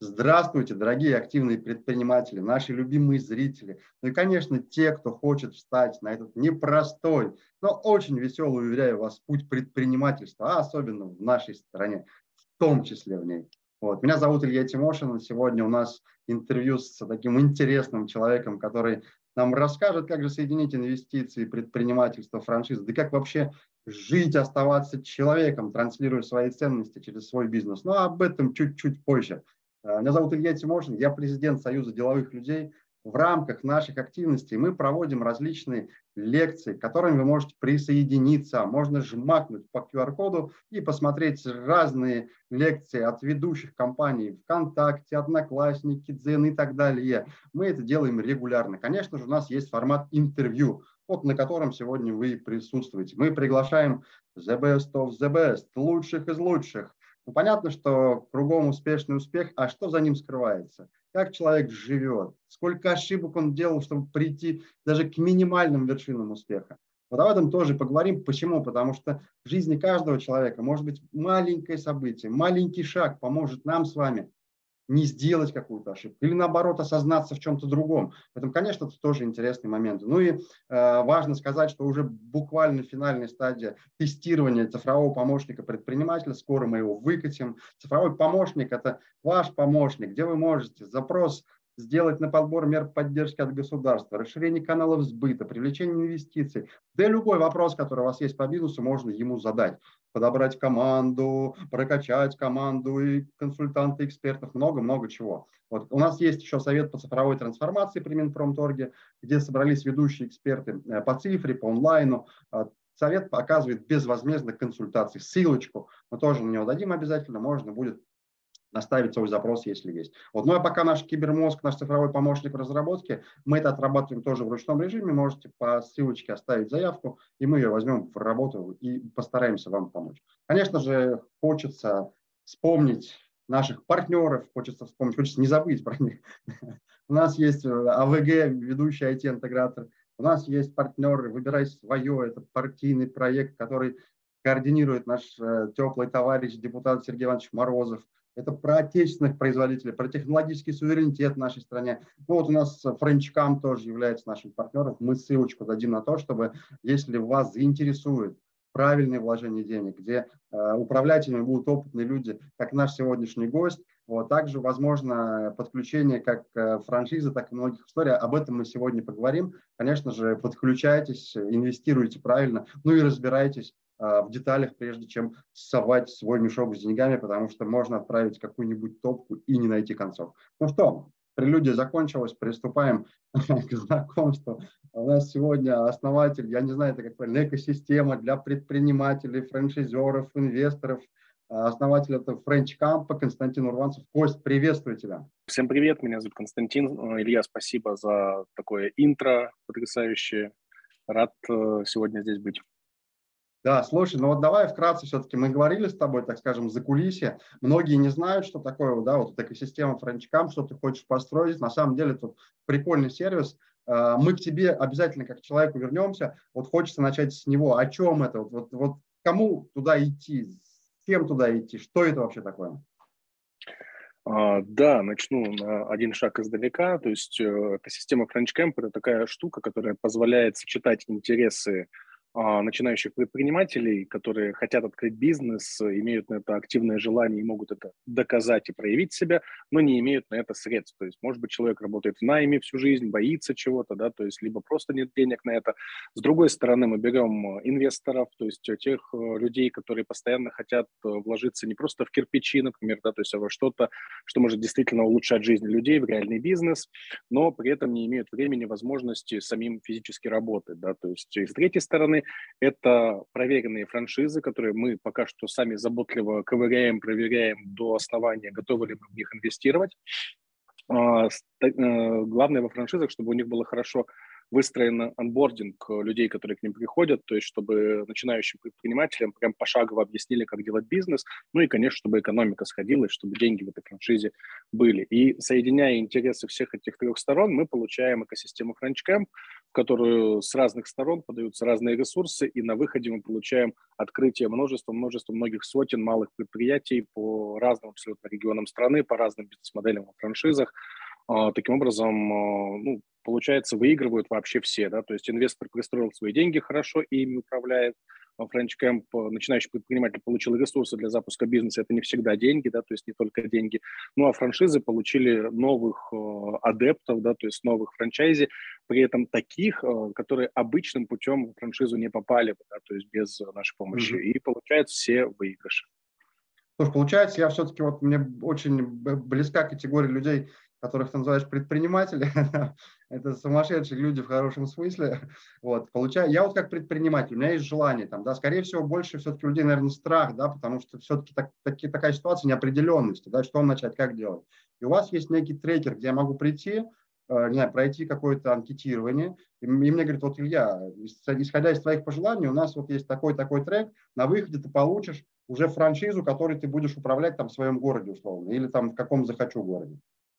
Здравствуйте, дорогие активные предприниматели, наши любимые зрители. Ну и, конечно, те, кто хочет встать на этот непростой, но очень веселый, уверяю вас, путь предпринимательства, а особенно в нашей стране, в том числе в ней. Вот. Меня зовут Илья Тимошин. Сегодня у нас интервью с таким интересным человеком, который нам расскажет, как же соединить инвестиции, предпринимательство, франшизы, да как вообще жить, оставаться человеком, транслируя свои ценности через свой бизнес. Но об этом чуть-чуть позже. Меня зовут Илья Тимошин, я президент Союза деловых людей. В рамках наших активностей мы проводим различные лекции, к которым вы можете присоединиться. Можно жмакнуть по QR-коду и посмотреть разные лекции от ведущих компаний ВКонтакте, Одноклассники, Дзен и так далее. Мы это делаем регулярно. Конечно же, у нас есть формат интервью, вот на котором сегодня вы присутствуете. Мы приглашаем the best of the best, лучших из лучших. Ну, понятно, что кругом успешный успех, а что за ним скрывается? Как человек живет? Сколько ошибок он делал, чтобы прийти даже к минимальным вершинам успеха? Вот об этом тоже поговорим. Почему? Потому что в жизни каждого человека может быть маленькое событие, маленький шаг поможет нам с вами не сделать какую-то ошибку или наоборот осознаться в чем-то другом. Поэтому, конечно, это тоже интересный момент. Ну и важно сказать, что уже буквально финальная стадия тестирования цифрового помощника предпринимателя. Скоро мы его выкатим. Цифровой помощник – это ваш помощник, где вы можете запрос сделать на подбор мер поддержки от государства, расширение каналов сбыта, привлечение инвестиций. Да и любой вопрос, который у вас есть по бизнесу, можно ему задать. Подобрать команду, прокачать команду и консультанты, экспертов, много-много чего. Вот. У нас есть еще совет по цифровой трансформации при Минпромторге, где собрались ведущие эксперты по цифре, по онлайну. Совет оказывает безвозмездно консультации. Ссылочку мы тоже на него дадим обязательно, можно будет оставить свой запрос, если есть. Вот. Ну а пока наш кибермозг, наш цифровой помощник в разработке, мы это отрабатываем тоже в ручном режиме. Можете по ссылочке оставить заявку, и мы ее возьмем в работу и постараемся вам помочь. Конечно же, хочется вспомнить наших партнеров, хочется не забыть про них. У нас есть АВГ, ведущий IT-интегратор. У нас есть партнеры «Выбирай свое». Это партийный проект, который координирует наш теплый товарищ, депутат Сергей Иванович Морозов. Это про отечественных производителей, про технологический суверенитет в нашей стране. Ну вот у нас Френчкам тоже является нашим партнером. Мы ссылочку дадим на то, чтобы, если вас заинтересует правильное вложение денег, где управляющими будут опытные люди, как наш сегодняшний гость, вот, также возможно подключение как франшизы, так и многих историй. Об этом мы сегодня поговорим. Конечно же, подключайтесь, инвестируйте правильно, ну и разбирайтесь в деталях, прежде чем совать свой мешок с деньгами, потому что можно отправить какую-нибудь топку и не найти концов. Ну что, прелюдия закончилась, приступаем к знакомству. У нас сегодня основатель, я не знаю, это как правильно, экосистема для предпринимателей, франшизеров, инвесторов. Основатель это Френчкампа Константин Урванцев. Кость, приветствую тебя. Всем привет, меня зовут Константин. Илья, спасибо за такое интро потрясающее. Рад сегодня здесь быть. Да, слушай, ну вот давай вкратце все-таки мы говорили с тобой, так скажем, за кулисье. Многие не знают, что такое, да, вот эта экосистема Френчкамп, что ты хочешь построить. На самом деле тут прикольный сервис. Мы к тебе обязательно как к человеку вернемся. Вот хочется начать с него. О чем это? Вот кому туда идти? С кем туда идти? Что это вообще такое? Да, начну на один шаг издалека. То есть экосистема Френчкамп – это такая штука, которая позволяет сочетать интересы начинающих предпринимателей, которые хотят открыть бизнес, имеют на это активное желание и могут это доказать и проявить себя, но не имеют на это средств. То есть, может быть, человек работает в найме всю жизнь, боится чего-то, да, то есть, либо просто нет денег на это. С другой стороны, мы берем инвесторов, то есть тех людей, которые постоянно хотят вложиться не просто в кирпичи, например, да, то есть, а во что-то, что может действительно улучшать жизнь людей, в реальный бизнес, но при этом не имеют времени, возможности самим физически работать, да, то есть, и с третьей стороны, это проверенные франшизы, которые мы пока что сами заботливо ковыряем, проверяем до основания, готовы ли мы в них инвестировать. Главное во франшизах, чтобы у них было хорошо выстроен онбординг людей, которые к ним приходят, то есть чтобы начинающим предпринимателям прям пошагово объяснили, как делать бизнес, ну и, конечно, чтобы экономика сходилась, чтобы деньги в этой франшизе были. И соединяя интересы всех этих трех сторон, мы получаем экосистему FrenchCamp, в которую с разных сторон подаются разные ресурсы, и на выходе мы получаем открытие множества многих сотен малых предприятий по разным абсолютно регионам страны, по разным бизнес-моделям во франшизах. Таким образом, ну, получается, выигрывают вообще все, да, то есть инвестор пристроил свои деньги хорошо и ими управляет, FrenchCamp, начинающий предприниматель, получил ресурсы для запуска бизнеса, это не всегда деньги, да, то есть не только деньги, ну, а франшизы получили новых адептов, да, то есть новых франчайзи, при этом таких, которые обычным путем в франшизу не попали бы, да, то есть без нашей помощи, и получают все выигрыши. Слушай, получается, я все-таки, вот мне очень близка категория людей, которых ты называешь предприниматели. Это сумасшедшие люди в хорошем смысле. Вот, я вот как предприниматель, у меня есть желание, там, да, скорее всего, больше все-таки у людей, наверное, страх, да, потому что все-таки такая ситуация неопределенности, да, что начать, как делать. И у вас есть некий трекер, где я могу прийти, не знаю, пройти какое-то анкетирование, и мне говорят, вот, Илья, исходя из твоих пожеланий, у нас вот есть такой трек, на выходе ты получишь уже франшизу, которой ты будешь управлять там в своем городе условно, или там в каком захочу городе.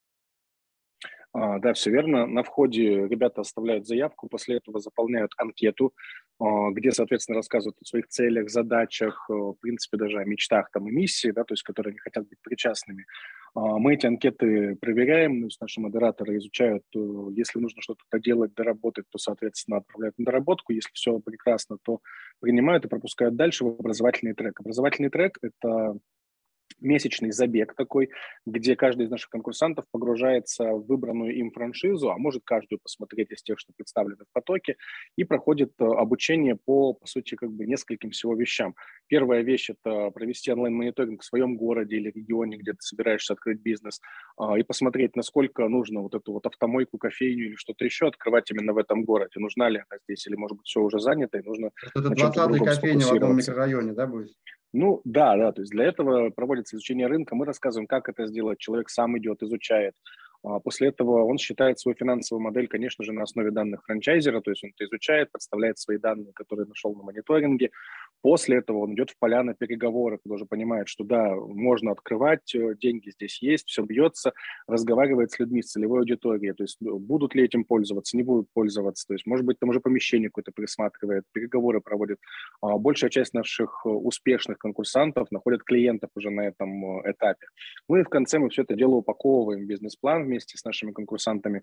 Да, все верно. На входе ребята оставляют заявку, после этого заполняют анкету, где, соответственно, рассказывают о своих целях, задачах, в принципе, даже о мечтах там, и миссии, да, то есть, которые они хотят быть причастными. Мы эти анкеты проверяем, то есть наши модераторы изучают, если нужно что-то доделать, доработать, то, соответственно, отправляют на доработку, если все прекрасно, то принимают и пропускают дальше в образовательный трек. Образовательный трек – это месячный забег такой, где каждый из наших конкурсантов погружается в выбранную им франшизу, а может каждую посмотреть из тех, что представлены в потоке, и проходит обучение по сути, как бы нескольким всего вещам. Первая вещь – это провести онлайн-мониторинг в своем городе или регионе, где ты собираешься открыть бизнес, и посмотреть, насколько нужно вот эту вот автомойку, кофейню или что-то еще открывать именно в этом городе. Нужна ли она здесь, или, может быть, все уже занято, и нужно Это на чем-то 20-я другом кофейня в одном сфокусироваться. микрорайоне, да, будет? Ну да, то есть для этого проводится изучение рынка, мы рассказываем, как это сделать, человек сам идет, изучает. После этого он считает свою финансовую модель, конечно же, на основе данных франчайзера, то есть он это изучает, подставляет свои данные, которые нашел на мониторинге. После этого он идет в поля на переговоры, когда уже понимает, что да, можно открывать, деньги здесь есть, все бьется, разговаривает с людьми, с целевой аудиторией, то есть будут ли этим пользоваться, не будут пользоваться, то есть, может быть, там уже помещение какое-то присматривает, переговоры проводит. Большая часть наших успешных конкурсантов находят клиентов уже на этом этапе. Ну и в конце мы все это дело упаковываем в бизнес-план вместе с нашими конкурсантами,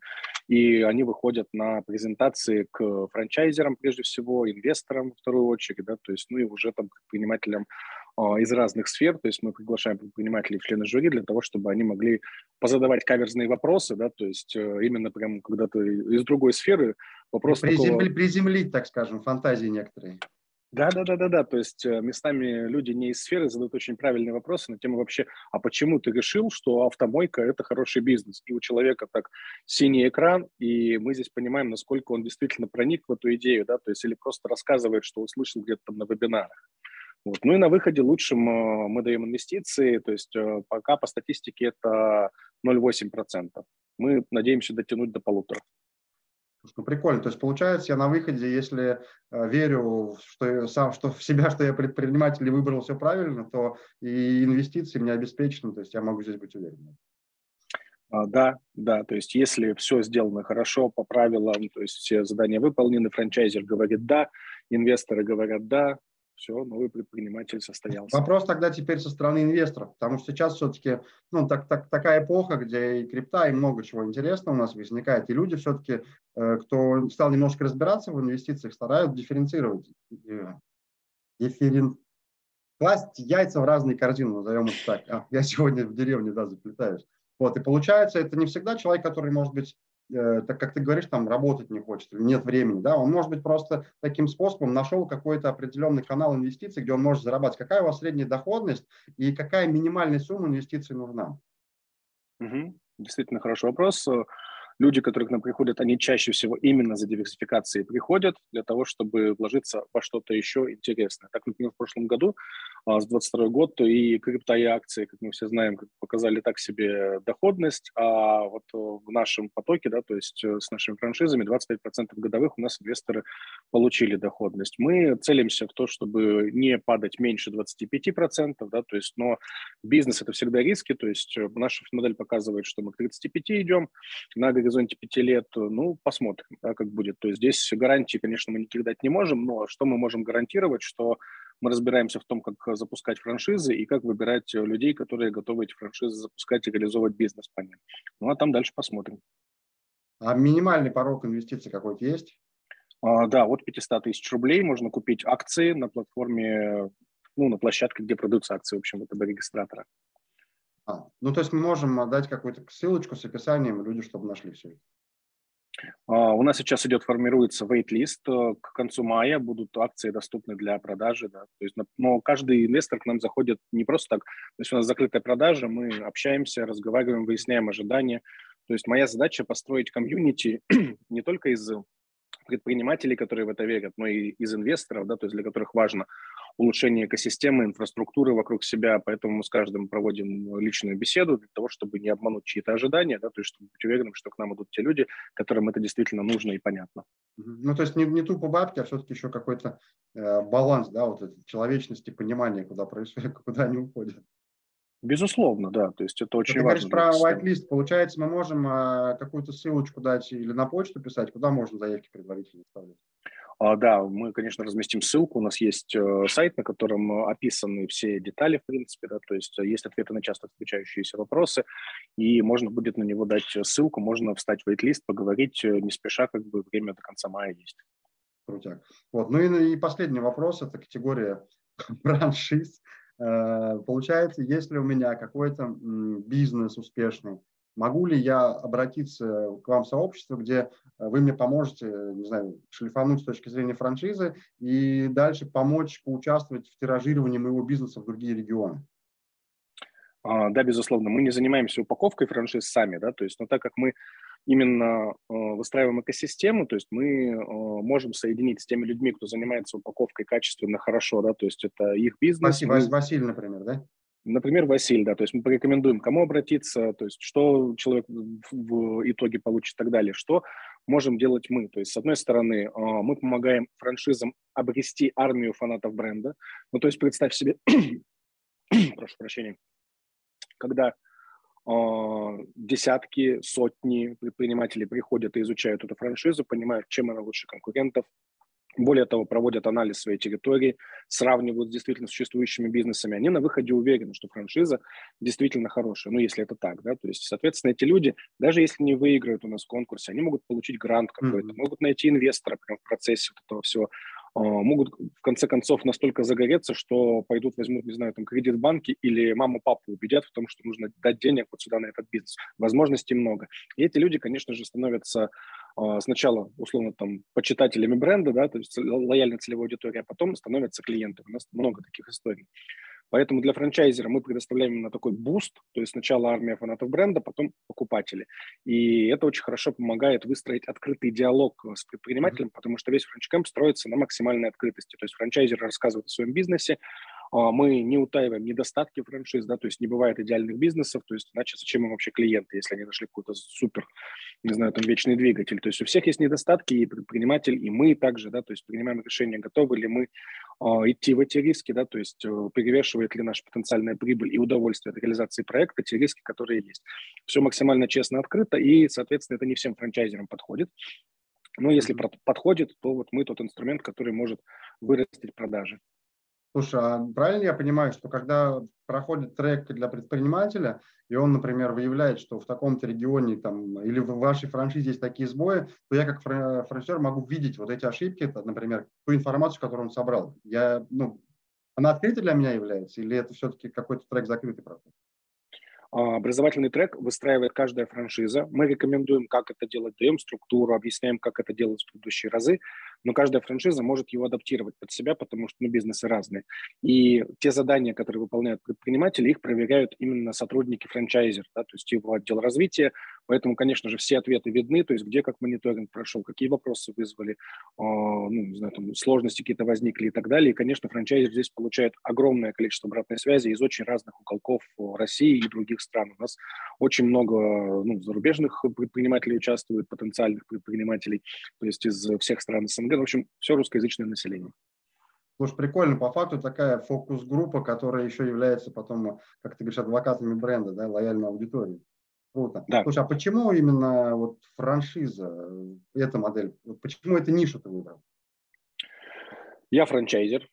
и они выходят на презентации к франчайзерам, прежде всего, инвесторам, в вторую очередь, да, то есть, ну и уже там предпринимателям из разных сфер, то есть мы приглашаем предпринимателей в члены жюри для того, чтобы они могли позадавать каверзные вопросы, да, то есть именно прям когда-то из другой сферы вопрос такого... Приземлить, так скажем, фантазии некоторые. Да, то есть местами люди не из сферы задают очень правильные вопросы на тему вообще, а почему ты решил, что автомойка – это хороший бизнес? И у человека так синий экран, и мы здесь понимаем, насколько он действительно проник в эту идею, да, то есть или просто рассказывает, что услышал где-то там на вебинарах. Вот. Ну и на выходе лучшим мы даем инвестиции, то есть пока по статистике это 0,8%. Мы надеемся дотянуть до 1,5%. Ну, прикольно. То есть, получается, я на выходе, если верю, что в себя, что я предприниматель и выбрал все правильно, то и инвестиции мне обеспечены, то есть я могу здесь быть уверен. Да, то есть если все сделано хорошо, по правилам, то есть все задания выполнены, франчайзер говорит «да», инвесторы говорят «да», все, новый предприниматель состоялся. Вопрос тогда теперь со стороны инвесторов, потому что сейчас все-таки такая эпоха, где и крипта, и много чего интересного у нас возникает, и люди все-таки, кто стал немножко разбираться в инвестициях, стараются дифференцировать, класть яйца в разные корзины, назовем это так. Я сегодня в деревне, да, заплетаюсь. Вот, и получается, это не всегда человек, который, может быть, так как ты говоришь, там работать не хочет, или нет времени, да, он, может быть, просто таким способом нашел какой-то определенный канал инвестиций, где он может зарабатывать. Какая у вас средняя доходность и какая минимальная сумма инвестиций нужна? Действительно хороший вопрос. люди, которые к нам приходят, они чаще всего именно за диверсификацией приходят для того, чтобы вложиться во что-то еще интересное. Так, например, в прошлом году, с 22 год, и крипто, и акции, как мы все знаем, показали так себе доходность, а вот в нашем потоке, да, то есть с нашими франшизами 25% годовых у нас инвесторы получили доходность. Мы целимся в то, чтобы не падать меньше 25%, да, то есть, но бизнес – это всегда риски, то есть наша модель показывает, что мы к 35 идем, на горизонте 5 лет, ну, посмотрим, да, как будет. То есть здесь гарантии, конечно, мы никак дать не можем, но что мы можем гарантировать, что мы разбираемся в том, как запускать франшизы и как выбирать людей, которые готовы эти франшизы запускать и реализовывать бизнес по ним. Ну, а там дальше посмотрим. А минимальный порог инвестиций какой-то есть? Да, от 500 тысяч рублей можно купить акции на платформе, ну, на площадке, где продаются акции, в общем, это регистратора. Ну, то есть мы можем дать какую-то ссылочку с описанием, люди, чтобы нашли все это. У нас сейчас формируется wait-лист. К концу мая будут акции доступны для продажи. Да. То есть, но каждый инвестор к нам заходит не просто так. То есть у нас закрытая продажа, мы общаемся, разговариваем, выясняем ожидания. То есть моя задача построить комьюнити не только из предпринимателей, которые в это верят, но и из инвесторов, да, то есть для которых важно улучшение экосистемы, инфраструктуры вокруг себя, поэтому мы с каждым проводим личную беседу для того, чтобы не обмануть чьи-то ожидания, да, то есть чтобы быть уверенным, что к нам идут те люди, которым это действительно нужно и понятно. Ну, то есть не тупо бабки, а все-таки еще какой-то баланс, да, вот этой человечности, понимания, куда происходит, куда они уходят. Безусловно, да, то есть это очень Ты говоришь важно для про экосистемы. whitelist, получается, мы можем какую-то ссылочку дать или на почту писать, куда можно заявки предварительно оставлять? Да, мы, конечно, разместим ссылку. У нас есть сайт, на котором описаны все детали, в принципе, да, то есть есть ответы на часто встречающиеся вопросы, и можно будет на него дать ссылку, можно встать в вейт-лист, поговорить не спеша, как бы время до конца мая есть. Крутяк. Вот. Ну и последний вопрос, это категория франшиз. Получается, если у меня какой-то бизнес успешный, могу ли я обратиться к вам в сообщество, где вы мне поможете, не знаю, шлифануть с точки зрения франшизы и дальше помочь поучаствовать в тиражировании моего бизнеса в другие регионы? Да, безусловно, мы не занимаемся упаковкой франшиз сами, да, то есть, но так как мы именно выстраиваем экосистему, то есть мы можем соединить с теми людьми, кто занимается упаковкой качественно, хорошо, да, то есть это их бизнес, Спасибо, Василий, например, да? например, Василий, да, то есть мы порекомендуем, кому обратиться, то есть что человек в итоге получит и так далее, что можем делать мы. То есть, с одной стороны, мы помогаем франшизам обрести армию фанатов бренда. Ну, то есть представь себе, прошу прощения, когда десятки, сотни предпринимателей приходят и изучают эту франшизу, понимают, чем она лучше конкурентов. Более того, проводят анализ своей территории, сравнивают с действительно существующими бизнесами. Они на выходе уверены, что франшиза действительно хорошая. Ну, если это так, да. То есть, соответственно, эти люди, даже если не выиграют у нас в конкурсе, они могут получить грант какой-то, могут найти инвестора прямо в процессе вот этого всего, могут в конце концов настолько загореться, что пойдут, возьмут, не знаю, там кредит в банке или маму-папу убедят в том, что нужно дать денег вот сюда на этот бизнес. Возможностей много. И эти люди, конечно же, становятся сначала, условно, там, почитателями бренда, да, то есть лояльной целевой аудитории, а потом становятся клиентами. У нас много таких историй. Поэтому для франчайзера мы предоставляем именно такой буст, то есть сначала армия фанатов бренда, потом покупатели. И это очень хорошо помогает выстроить открытый диалог с предпринимателем, потому что весь франчкэмп строится на максимальной открытости. То есть франчайзер рассказывает о своем бизнесе, мы не утаиваем недостатки франшиз, да, то есть не бывает идеальных бизнесов, то есть иначе зачем им вообще клиенты, если они нашли какой-то супер, не знаю, там вечный двигатель. То есть у всех есть недостатки, и предприниматель, и мы также, да, то есть принимаем решение, готовы ли мы идти в эти риски, да, то есть перевешивает ли наша потенциальная прибыль и удовольствие от реализации проекта те риски, которые есть. Все максимально честно, открыто, и, соответственно, это не всем франчайзерам подходит. Но если подходит, то вот мы тот инструмент, который может вырастить продажи. Слушай, а правильно я понимаю, что когда проходит трек для предпринимателя, и он, например, выявляет, что в таком-то регионе там, или в вашей франшизе есть такие сбои, то я как франчайзер могу видеть вот эти ошибки, например, ту информацию, которую он собрал. Она открыта для меня является, или это все-таки какой-то трек закрытый процесс? Образовательный трек выстраивает каждая франшиза. Мы рекомендуем, как это делать, даем структуру, объясняем, как это делать в предыдущие разы, но каждая франшиза может его адаптировать под себя, потому что бизнесы разные. И те задания, которые выполняют предприниматели, их проверяют именно сотрудники франчайзера, да, то есть его отдел развития, Поэтому, конечно же, все ответы видны, то есть где как мониторинг прошел, какие вопросы вызвали, ну, не знаю, там, сложности какие-то возникли и так далее. И, конечно, франчайзер здесь получает огромное количество обратной связи из очень разных уголков России и других стран. У нас очень много, ну, зарубежных предпринимателей участвует, потенциальных предпринимателей, то есть из всех стран СНГ. В общем, все русскоязычное население. Слушай, прикольно, по факту такая фокус-группа, которая еще является потом, как ты говоришь, адвокатами бренда, да, лояльной аудитории. Круто. Да, Слушай, а почему именно вот франшиза, эта модель, вот почему эту нишу ты выбрал? я франчайзер.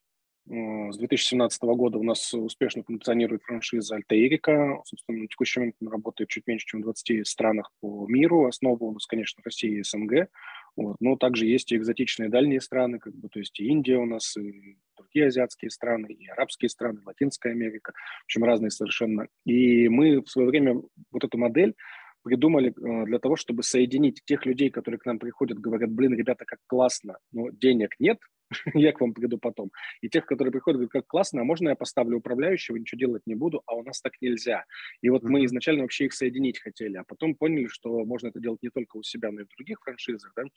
С 2017 года у нас успешно функционирует франшиза Альтаирика. Собственно, на текущий момент она работает чуть меньше, чем в 20 странах по миру. Основа у нас, конечно, Россия и СНГ. Вот. Но также есть и экзотичные дальние страны, как бы, то есть и Индия у нас, и другие азиатские страны, и арабские страны, Латинская Америка. В общем, разные совершенно. И мы в свое время вот эту модель придумали для того, чтобы соединить тех людей, которые к нам приходят, говорят, блин, ребята, как классно, но денег нет, я к вам приду потом. И тех, которые приходят, говорят, как классно, а можно я поставлю управляющего, ничего делать не буду, а у нас так нельзя. И вот мы Мгм. изначально вообще их соединить хотели, а потом поняли, что можно это делать не только у себя, но и в других франшизах, да.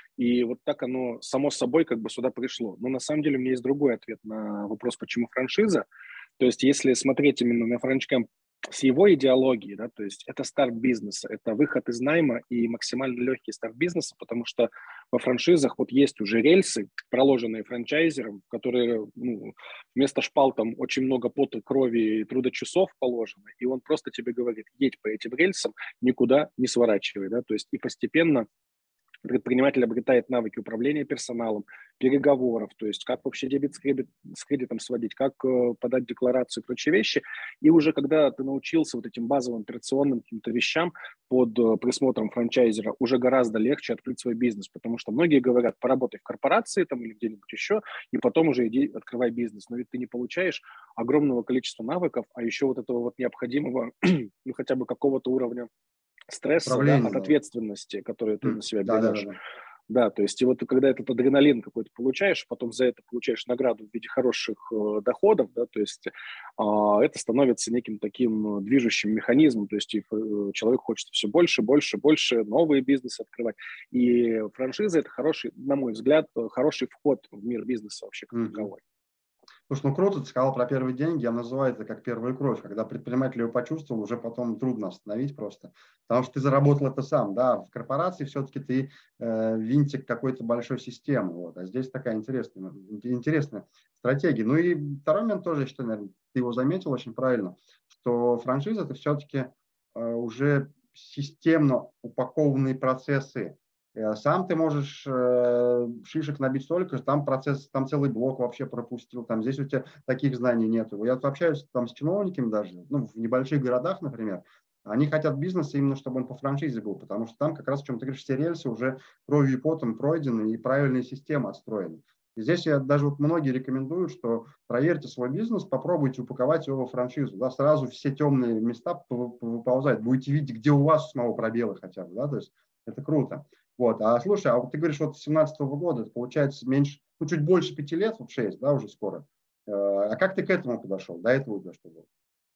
И вот так оно само собой как бы сюда пришло. Но на самом деле у меня есть другой ответ на вопрос, почему франшиза. То есть если смотреть именно на франчкэмп с его идеологией, да, то есть это старт бизнеса, это выход из найма и максимально легкий старт бизнеса, потому что во франшизах вот есть уже рельсы, проложенные франчайзером, которые, ну, вместо шпал там очень много пота, крови и труда часов положено, и он просто тебе говорит, едь по этим рельсам, никуда не сворачивай, да, то есть и постепенно предприниматель обретает навыки управления персоналом, переговоров, то есть как вообще дебет с кредитом сводить, как подать декларацию и прочие вещи. И уже когда ты научился вот этим базовым операционным каким-то вещам под присмотром франчайзера, уже гораздо легче открыть свой бизнес, потому что многие говорят, поработай в корпорации там или где-нибудь еще, и потом уже иди открывай бизнес. Но ведь ты не получаешь огромного количества навыков, а еще вот этого вот необходимого, ну хотя бы какого-то уровня стресса, да, Управление, от да. ответственности, которую ты на себя Да, да, да, берешь. да. Да, то есть и вот когда этот адреналин какой-то получаешь, потом за это получаешь награду в виде хороших доходов, да, то есть это становится неким таким движущим механизмом, то есть человек хочет все больше, больше, больше, новые бизнесы открывать. И франшиза – это хороший, на мой взгляд, хороший вход в мир бизнеса вообще как Мгм. таковой. Слушай, ну круто, ты сказал про первые деньги, я называю это как первую кровь. Когда предприниматель ее почувствовал, уже потом трудно остановить просто. Потому что ты заработал это сам, да. В корпорации все-таки ты винтик какой-то большой системы. Вот. А здесь такая интересная стратегия. Ну и второй момент тоже, я считаю, наверное, ты его заметил очень правильно, что франшиза это все-таки уже системно упакованные процессы. Сам ты можешь шишек набить столько, что там процесс, там целый блок вообще пропустил, там здесь у тебя таких знаний нету. Я общаюсь там с чиновниками даже, ну, в небольших городах, например, они хотят бизнеса именно, чтобы он по франшизе был, потому что там как раз, в чем ты говоришь, все рельсы уже кровью и потом пройдены и правильная система отстроена. И здесь я даже вот многие рекомендуют, что проверьте свой бизнес, попробуйте упаковать его во франшизу, да, сразу все темные места выползают, будете видеть, где у вас самого пробелы хотя бы, да, то есть это круто. Вот. А слушай, а вот ты говоришь, вот с 17 года, это получается меньше, ну, чуть больше 5 лет, вот 6, да, уже скоро. А как ты к этому подошел? До этого у тебя что было?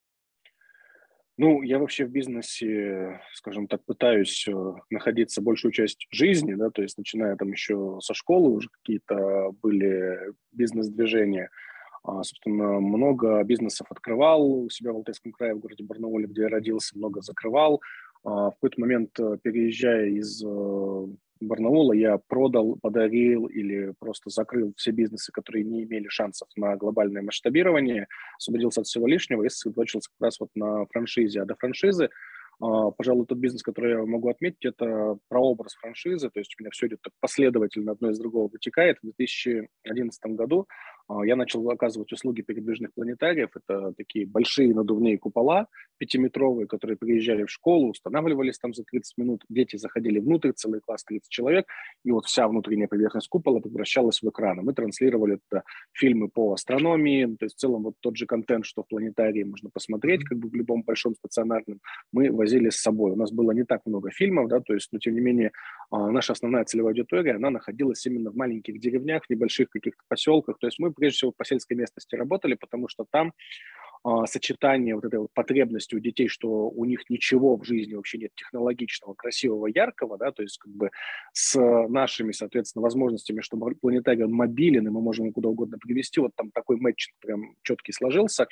Ну, я вообще в бизнесе, скажем так, пытаюсь находиться большую часть жизни, да, то есть начиная там еще со школы уже какие-то были бизнес-движения. Собственно, много бизнесов открывал у себя в Алтайском крае, в городе Барнауле, где я родился, много закрывал. В какой-то момент, переезжая из Барнаула, я продал, подарил или просто закрыл все бизнесы, которые не имели шансов на глобальное масштабирование, освободился от всего лишнего и сосредоточился как раз вот на франшизе. А до франшизы, пожалуй, тот бизнес, который я могу отметить, это прообраз франшизы, то есть у меня все идет так последовательно, одно из другого вытекает. В 2011 году я начал оказывать услуги передвижных планетариев. Это такие большие надувные купола, пятиметровые, которые приезжали в школу, устанавливались там за 30 минут, дети заходили внутрь, целый класс 30 человек, и вот вся внутренняя поверхность купола превращалась в экраны. Мы транслировали туда фильмы по астрономии, то есть в целом вот тот же контент, что в планетарии можно посмотреть, Мгм. как бы в любом большом стационарном, мы возили с собой. У нас было не так много фильмов, да, то есть, но тем не менее, наша основная целевая аудитория, она находилась именно в маленьких деревнях, в небольших каких-то поселках, то есть мы прежде всего по сельской местности работали, потому что там сочетание вот этой вот потребности у детей, что у них ничего в жизни вообще нет технологичного, красивого, яркого, да, то есть как бы с нашими, соответственно, возможностями, чтобы планетарий он мобилен, и мы можем его куда угодно привести, вот там такой мэтчинг прям четкий сложился,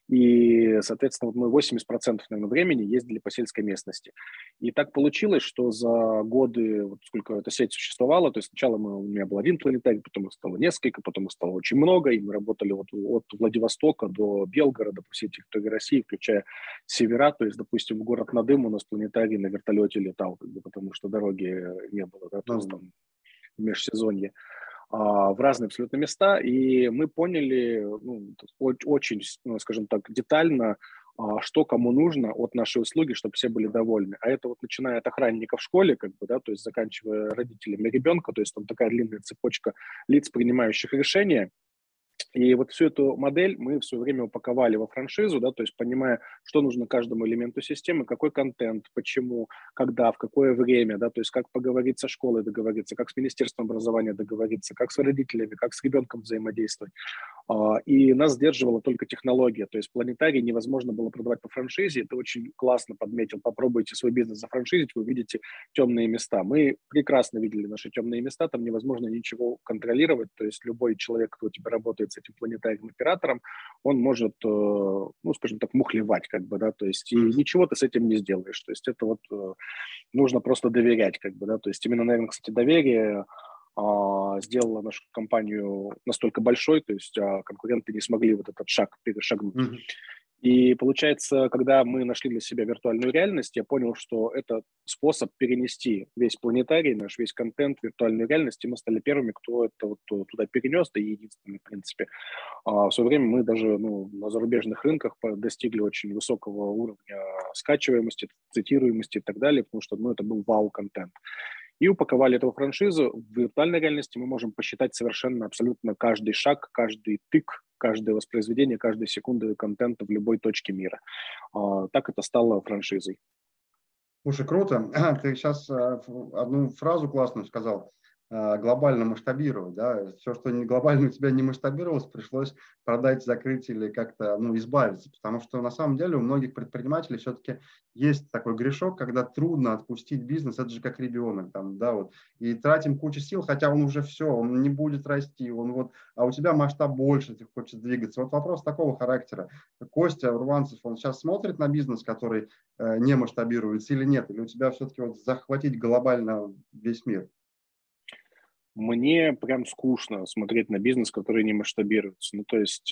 и, соответственно, вот мы 80%, наверное, времени ездили по сельской местности. И так получилось, что за годы, вот сколько эта сеть существовала, то есть сначала у меня был один планетарий, потом их стало несколько, потом их стало очень много, и мы работали вот от Владивостока до Белгорода по всей территории России, включая севера, то есть, допустим, в город Надым у нас планетарий на вертолете летал, как бы, потому что дороги не было, да, то есть там в межсезонье. В разные абсолютно места, и мы поняли ну, очень, скажем так, детально, что кому нужно от нашей услуги, чтобы все были довольны. А это вот начиная от охранника в школе, как бы, да, то есть заканчивая родителями ребенка, то есть там такая длинная цепочка лиц, принимающих решения. И вот всю эту модель мы в свое время упаковали во франшизу, да, то есть понимая, что нужно каждому элементу системы, какой контент, почему, когда, в какое время, да, то есть как поговорить со школой, договориться, как с Министерством образования договориться, как с родителями, как с ребенком взаимодействовать. И нас сдерживала только технология, то есть планетарий невозможно было продавать по франшизе, ты очень классно подметил, попробуйте свой бизнес зафраншизить, вы увидите темные места. Мы прекрасно видели наши темные места, там невозможно ничего контролировать, то есть любой человек, кто у тебя работает с этим планетарным оператором, он может, ну, скажем так, мухлевать, как бы, да, то есть и ничего ты с этим не сделаешь, то есть это вот нужно просто доверять, как бы, да, то есть именно, наверное, кстати, доверие сделала нашу компанию настолько большой, то есть конкуренты не смогли вот этот шаг перешагнуть. И получается, когда мы нашли для себя виртуальную реальность, я понял, что это способ перенести весь планетарий, наш весь контент в виртуальную реальность, и мы стали первыми, кто это вот туда перенес, да и единственными, в принципе. В свое время мы даже на зарубежных рынках достигли очень высокого уровня скачиваемости, цитируемости и так далее, потому что это был вау-контент. И упаковали эту франшизу. В виртуальной реальности мы можем посчитать совершенно абсолютно каждый шаг, каждый тык, каждое воспроизведение, каждую секунду контента в любой точке мира. Так это стало франшизой. Слушай, круто. Ты сейчас одну фразу классную сказал. Глобально масштабировать. Да? Все, что глобально у тебя не масштабировалось, пришлось продать, закрыть или как-то избавиться. Потому что на самом деле у многих предпринимателей все-таки есть такой грешок, когда трудно отпустить бизнес. Это же как ребенок. Там, да, вот, и тратим кучу сил, хотя он уже все, он не будет расти. А у тебя масштаб больше, ты хочешь двигаться. Вот вопрос такого характера. Костя Урванцев, он сейчас смотрит на бизнес, который не масштабируется или нет? Или у тебя все-таки захватить глобально весь мир? Мне прям скучно смотреть на бизнес, который не масштабируется. Ну, то есть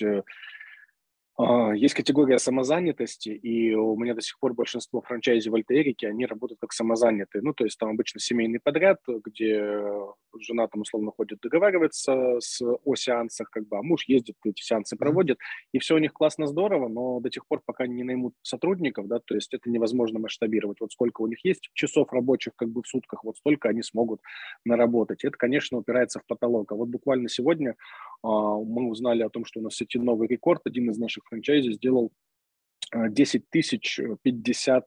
есть категория самозанятости, и у меня до сих пор большинство франчайзи в Альтерике, они работают как самозанятые. Ну, то есть там обычно семейный подряд, где жена там условно ходит договариваться о сеансах, как бы, а муж ездит, эти сеансы проводит, и все у них классно, здорово, но до тех пор, пока не наймут сотрудников, да, то есть это невозможно масштабировать. Вот сколько у них есть часов рабочих как бы в сутках, вот столько они смогут наработать. Это, конечно, упирается в потолок. А вот буквально сегодня мы узнали о том, что у нас в сети новый рекорд. Один из наших франчайзи сделал 10 050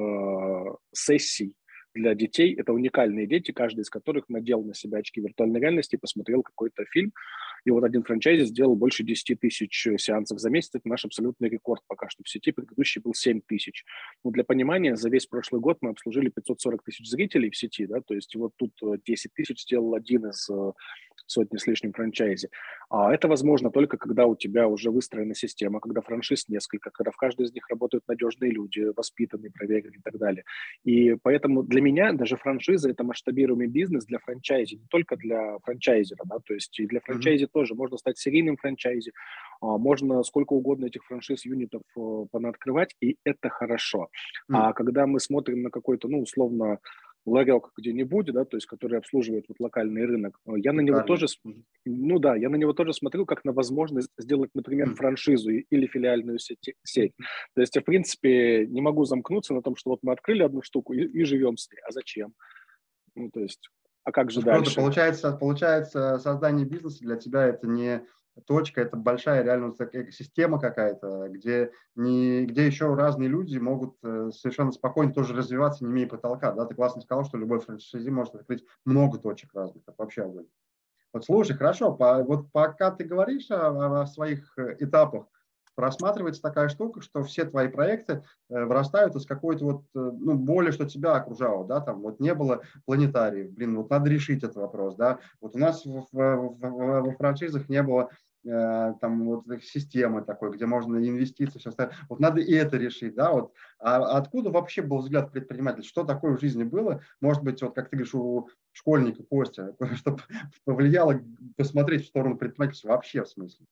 сессий для детей. Это уникальные дети, каждый из которых надел на себя очки виртуальной реальности и посмотрел какой-то фильм. И вот один франчайзи сделал больше 10 000 сеансов за месяц. Это наш абсолютный рекорд пока что в сети. Предыдущий был 7 000. Но для понимания, за весь прошлый год мы обслужили 540 000 зрителей в сети. Да? То есть вот тут 10 000 сделал один из сотни с лишним франчайзи. А это возможно только когда у тебя уже выстроена система, когда франшиз несколько, когда в каждой из них работают надежные люди, воспитанные, проверенные и так далее. И поэтому для меня даже франшиза – это масштабируемый бизнес для франчайзи, не только для франчайзера, да, то есть и для франчайзи тоже можно стать серийным франчайзи, можно сколько угодно этих франшиз-юнитов понаоткрывать, и это хорошо. А когда мы смотрим на какой-то, условно, ларек где-нибудь, да, то есть который обслуживает вот локальный рынок, я на него тоже, я на него тоже смотрю как на возможность сделать, например, франшизу или филиальную сеть. То есть я, в принципе, не могу замкнуться на том, что вот мы открыли одну штуку и живем с ней. А зачем? Ну, то есть, а как же дальше? Получается, создание бизнеса для тебя это не точка, это большая реально экосистема какая-то, где еще разные люди могут совершенно спокойно тоже развиваться, не имея потолка. Да? Ты классно сказал, что любой франшизи может открыть много точек разных. Это вообще огонь. Вот слушай, хорошо, вот пока ты говоришь о своих этапах, просматривается такая штука, что все твои проекты вырастают из какой-то вот, ну, боли, что тебя окружало, да, там вот не было планетариев, блин, вот надо решить этот вопрос, да, вот у нас во франшизах не было там вот системы такой, где можно инвестиции, все остальное. Вот надо и это решить, да, вот. А откуда вообще был взгляд предпринимателя? Что такое в жизни было? Может быть, вот как ты говоришь, у школьника Костя, что повлияло посмотреть в сторону предпринимательства вообще в смысле?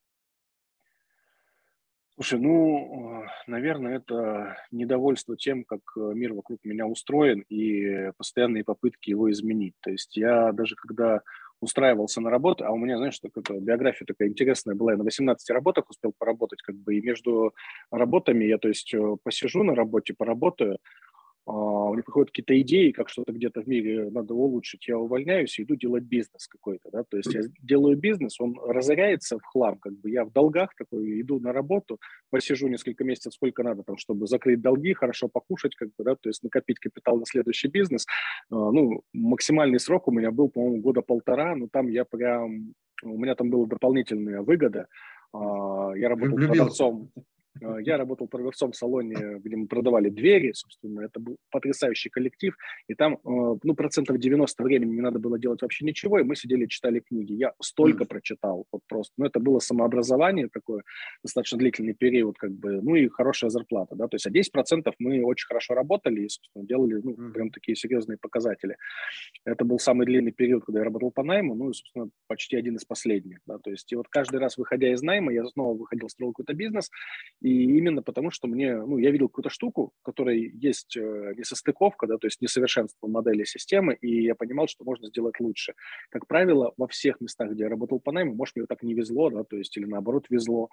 Слушай, ну, наверное, это недовольство тем, как мир вокруг меня устроен, и постоянные попытки его изменить. То есть я даже когда устраивался на работу, а у меня, знаешь, такая биография такая интересная была, я на 18 работах успел поработать, как бы, и между работами я, то есть, посижу на работе, поработаю, мне приходят какие-то идеи, как что-то где-то в мире надо улучшить, я увольняюсь и иду делать бизнес какой-то, да, то есть я делаю бизнес, он разоряется в хлам, как бы я в долгах такой, иду на работу, посижу несколько месяцев, сколько надо там, чтобы закрыть долги, хорошо покушать, как бы, да, то есть накопить капитал на следующий бизнес. Ну, максимальный срок у меня был, по-моему, года полтора, но там я прям, у меня там была дополнительная выгода, я работал Влюбился. продавцом. Я работал продавцом в салоне, где мы продавали двери, собственно, это был потрясающий коллектив, и там, ну, процентов 90 времени не надо было делать вообще ничего, и мы сидели, читали книги. Я столько прочитал, вот просто, ну, это было самообразование такое, достаточно длительный период, как бы, ну, и хорошая зарплата, да, то есть, а 10% мы очень хорошо работали и, собственно, делали, ну, прям такие серьезные показатели. Это был самый длинный период, когда я работал по найму, ну и, собственно, почти один из последних. Да, то есть, и вот каждый раз, выходя из найма, я снова выходил, строил какой-то бизнес, и именно потому, что мне, ну, я видел какую-то штуку, в которой есть несостыковка, да, то есть несовершенство модели системы, и я понимал, что можно сделать лучше. Как правило, во всех местах, где я работал по найму, может, мне так не везло, да, то есть, или наоборот везло,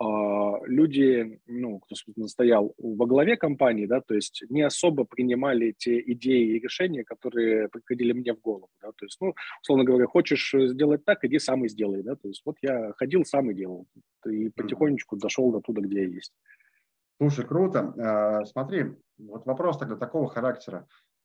люди, ну, кто, собственно, стоял во главе компании, да, то есть не особо принимали те идеи и решения, которые приходили мне в голову, да, то есть, ну, условно говоря, хочешь сделать так, иди сам и сделай, да, то есть вот я ходил сам и делал, и потихонечку дошел до туда, где я есть. Слушай, круто. Смотри, вот вопрос тогда такого характера.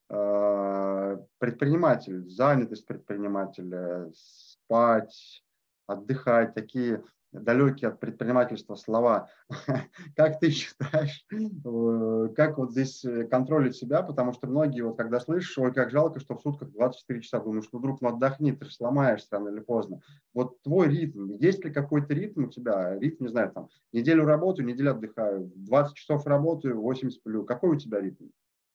Предприниматель, занятость предпринимателя, спать, отдыхать, такие далекие от предпринимательства слова. Как ты считаешь, как вот здесь контролить себя? Потому что многие, вот когда слышишь, ой, как жалко, что в сутках 24 часа, думаешь, ну, друг, ну, отдохни, ты же сломаешься рано или поздно. Вот твой ритм, есть ли какой-то ритм у тебя? Ритм, не знаю, там, неделю работаю, неделю отдыхаю, 20 часов работаю, 8 сплю. Какой у тебя ритм?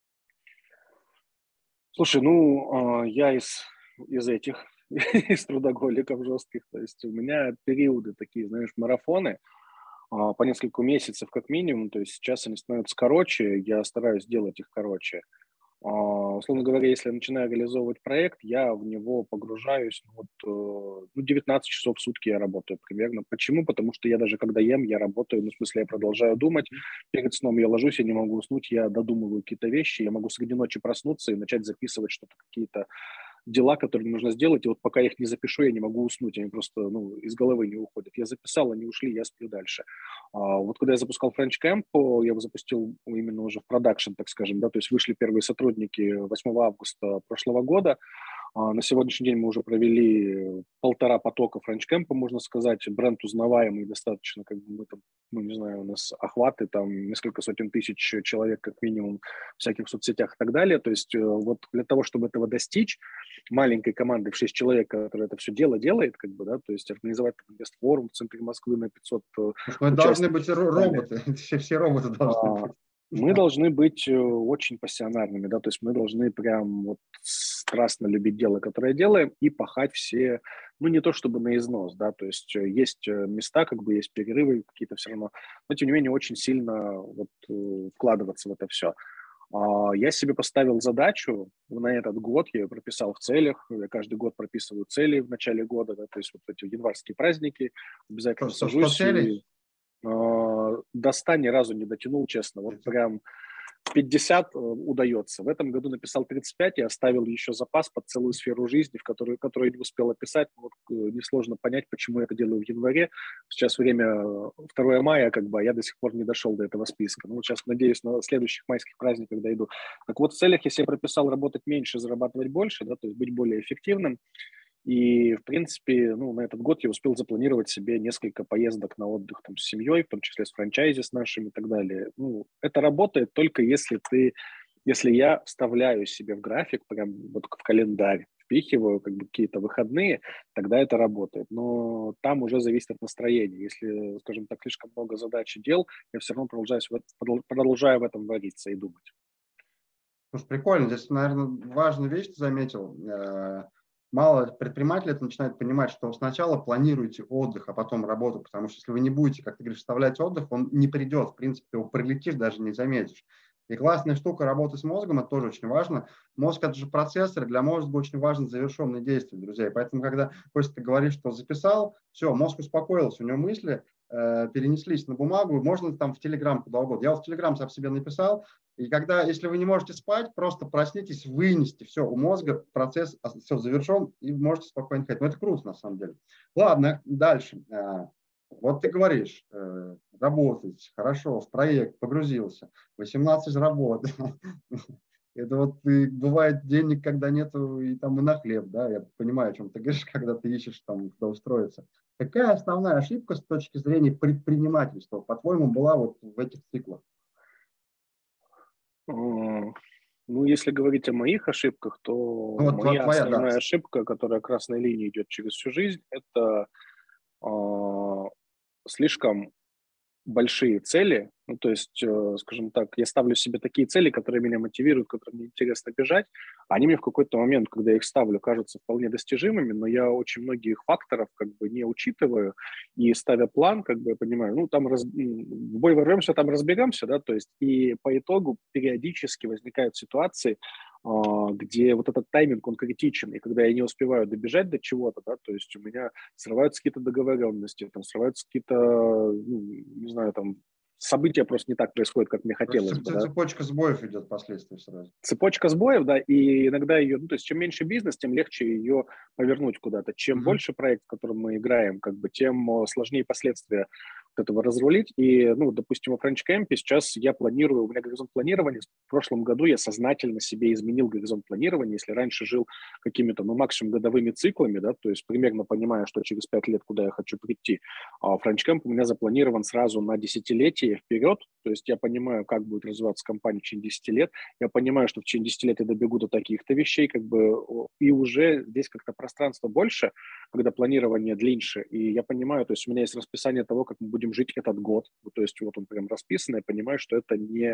Слушай, ну, я из этих, из трудоголиков жестких, то есть у меня периоды такие, знаешь, марафоны, по несколько месяцев как минимум, то есть сейчас они становятся короче, я стараюсь делать их короче. Условно говоря, если я начинаю реализовывать проект, я в него погружаюсь, ну, вот, ну, 19 часов в сутки я работаю примерно. Почему? Потому что я даже когда ем, я работаю, ну, в смысле, я продолжаю думать. Перед сном я ложусь, я не могу уснуть, я додумываю какие-то вещи, я могу среди ночи проснуться и начать записывать что-то, какие-то дела, которые нужно сделать, и вот пока я их не запишу, я не могу уснуть, они просто, ну, из головы не уходят. Я записал, они ушли, я сплю дальше. Вот когда я запускал French Camp, я его запустил именно уже в продакшн, так скажем, да, то есть вышли первые сотрудники 8 августа прошлого года. На сегодняшний день мы уже провели 1,5 потока френчкэмпа, можно сказать. Бренд узнаваемый достаточно, как бы мы там, ну, не знаю, у нас охваты, там несколько сотен тысяч человек как минимум в всяких соцсетях и так далее. То есть вот для того, чтобы этого достичь, маленькой командой в 6 человек, которая это все дело делает, как бы, да, то есть организовать инвестфорум в центре Москвы на 500 Слушай, ну, это должны участников быть и так далее. роботы, все роботы должны А, быть. Мы должны быть очень пассионарными, да, то есть мы должны прям вот страстно любить дело, которое делаем, и пахать все, ну, не то чтобы на износ, да, то есть есть места, как бы есть перерывы какие-то все равно, но тем не менее очень сильно вот вкладываться в это все. Я себе поставил задачу на этот год, я ее прописал в целях, я каждый год прописываю цели в начале года, да, то есть вот эти январские праздники, обязательно 100 сажусь целей? и до 100 ни разу не дотянул, честно. Вот прям 50 удается. В этом году написал 35 и оставил еще запас под целую сферу жизни, которую не успел описать. Вот, несложно понять, почему я это делаю в январе. Сейчас время 2 мая, как бы, а я до сих пор не дошел до этого списка. Ну, вот сейчас, надеюсь, на следующих майских праздниках дойду. Так вот, в целях я себе прописал работать меньше, зарабатывать больше, да, то есть быть более эффективным. И, в принципе, ну, на этот год я успел запланировать себе несколько поездок на отдых там, с семьей, в том числе с франчайзи, с нашими и так далее. Ну, это работает только если я вставляю себе в график, прям вот в календарь, впихиваю как бы какие-то выходные, тогда это работает. Но там уже зависит от настроения. Если, скажем так, слишком много задач и дел, я все равно продолжаю в этом вариться и думать. Слушай, прикольно. Здесь, наверное, важную вещь ты заметил. Мало предпринимателей это начинает понимать, что сначала планируйте отдых, а потом работу, потому что если вы не будете, как ты говоришь, вставлять отдых, он не придет. В принципе, ты его пролетишь, даже не заметишь. И классная штука работы с мозгом, это тоже очень важно. Мозг – это же процессор, для мозга очень важно завершенные действия, друзья. И поэтому, когда Костя говорит, что записал, все, мозг успокоился, у него мысли перенеслись на бумагу, можно там в Телеграм куда угодно. Я вот в Телеграм сам себе написал, и когда, если вы не можете спать, просто проснитесь, вынести все, у мозга процесс все завершен, и можете спокойно ходить. Но это круто, на самом деле. Ладно, дальше. Вот ты говоришь, работать, хорошо, в проект погрузился, 18 работ. Это вот бывает денег, когда нету и там и на хлеб, да, я понимаю, о чем ты говоришь, когда ты ищешь там, куда устроиться. Какая основная ошибка с точки зрения предпринимательства, по-твоему, была вот в этих циклах? Ну, если говорить о моих ошибках, Ну, то вот моя твоя, да. основная ошибка, которая красной линией идет через всю жизнь, это слишком большие цели, ну, то есть, скажем так, я ставлю себе такие цели, которые меня мотивируют, которые мне интересно бежать, они мне в какой-то момент, когда я их ставлю, кажутся вполне достижимыми, но я очень многих факторов как бы не учитываю, и ставя план, как бы я понимаю, ну, там в бой ворвемся, там разберемся, да, то есть, и по итогу периодически возникают ситуации, где вот этот тайминг, он критичен, и когда я не успеваю добежать до чего-то, да, то есть у меня срываются какие-то договоренности, там срываются какие-то, ну, не знаю, там события просто не так происходят, как мне То есть хотелось бы, да. цепочка сбоев идет впоследствии сразу. Цепочка сбоев, да, и иногда ее, ну, то есть чем меньше бизнес, тем легче ее повернуть куда-то. Чем Мгм. больше проект, в котором мы играем, как бы, тем сложнее последствия вот этого разрулить. И, ну, допустим, во френч-кемпе сейчас я планирую, у меня горизонт планирования, в прошлом году я сознательно себе изменил горизонт планирования. Если раньше жил какими-то, ну, максимум годовыми циклами, да, то есть примерно понимая, что через 5 лет куда я хочу прийти, а френч-кемп у меня запланирован сразу на десятилетие вперед, то есть я понимаю, как будет развиваться компания через 10 лет, я понимаю, что в течение 10 лет я добегу до таких-то вещей, как бы, и уже здесь как-то пространство больше, когда планирование длиннее, и я понимаю, то есть у меня есть расписание того, как мы будем жить этот год, то есть вот он прям расписан, я понимаю, что это не,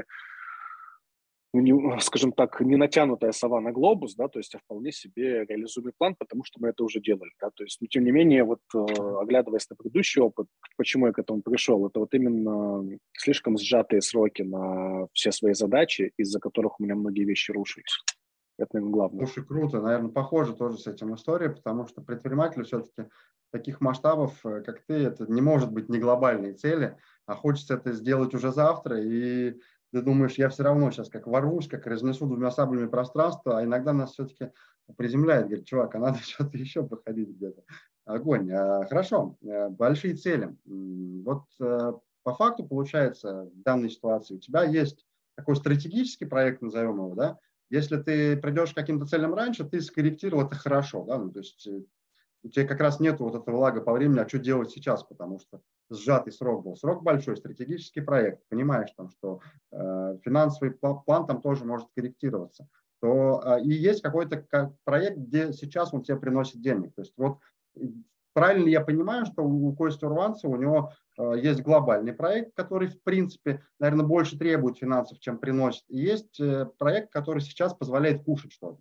ну, не, скажем так, не натянутая сова на глобус, да, то есть а вполне себе реализуемый план, потому что мы это уже делали, да, то есть, но тем не менее, вот оглядываясь на предыдущий опыт, почему я к этому пришел, это вот именно слишком сжатые сроки на все свои задачи, из-за которых у меня многие вещи рушились. Это, наверное, главное. Слушай, круто. Наверное, похоже тоже с этим история, потому что предпринимателю все-таки таких масштабов, как ты, это не может быть не глобальные цели, а хочется это сделать уже завтра, и ты думаешь, я все равно сейчас как ворвусь, как разнесу двумя саблями пространство, а иногда нас все-таки приземляет, говорит, чувак, а надо что-то еще походить где-то. Огонь. Хорошо, большие цели. Вот по факту получается в данной ситуации у тебя есть такой стратегический проект, назовем его, да. Если ты придешь к каким-то целям раньше, ты скорректировал это хорошо, да, ну, то есть у тебя как раз нету вот этого лага по времени, а что делать сейчас, потому что сжатый срок был. Срок большой, стратегический проект, понимаешь, там, что финансовый план там тоже может корректироваться. И есть какой-то проект, где сейчас он тебе приносит денег. То есть вот правильно ли я понимаю, что у Кости Урванцева у него есть глобальный проект, который, в принципе, наверное, больше требует финансов, чем приносит. И есть проект, который сейчас позволяет кушать что-то.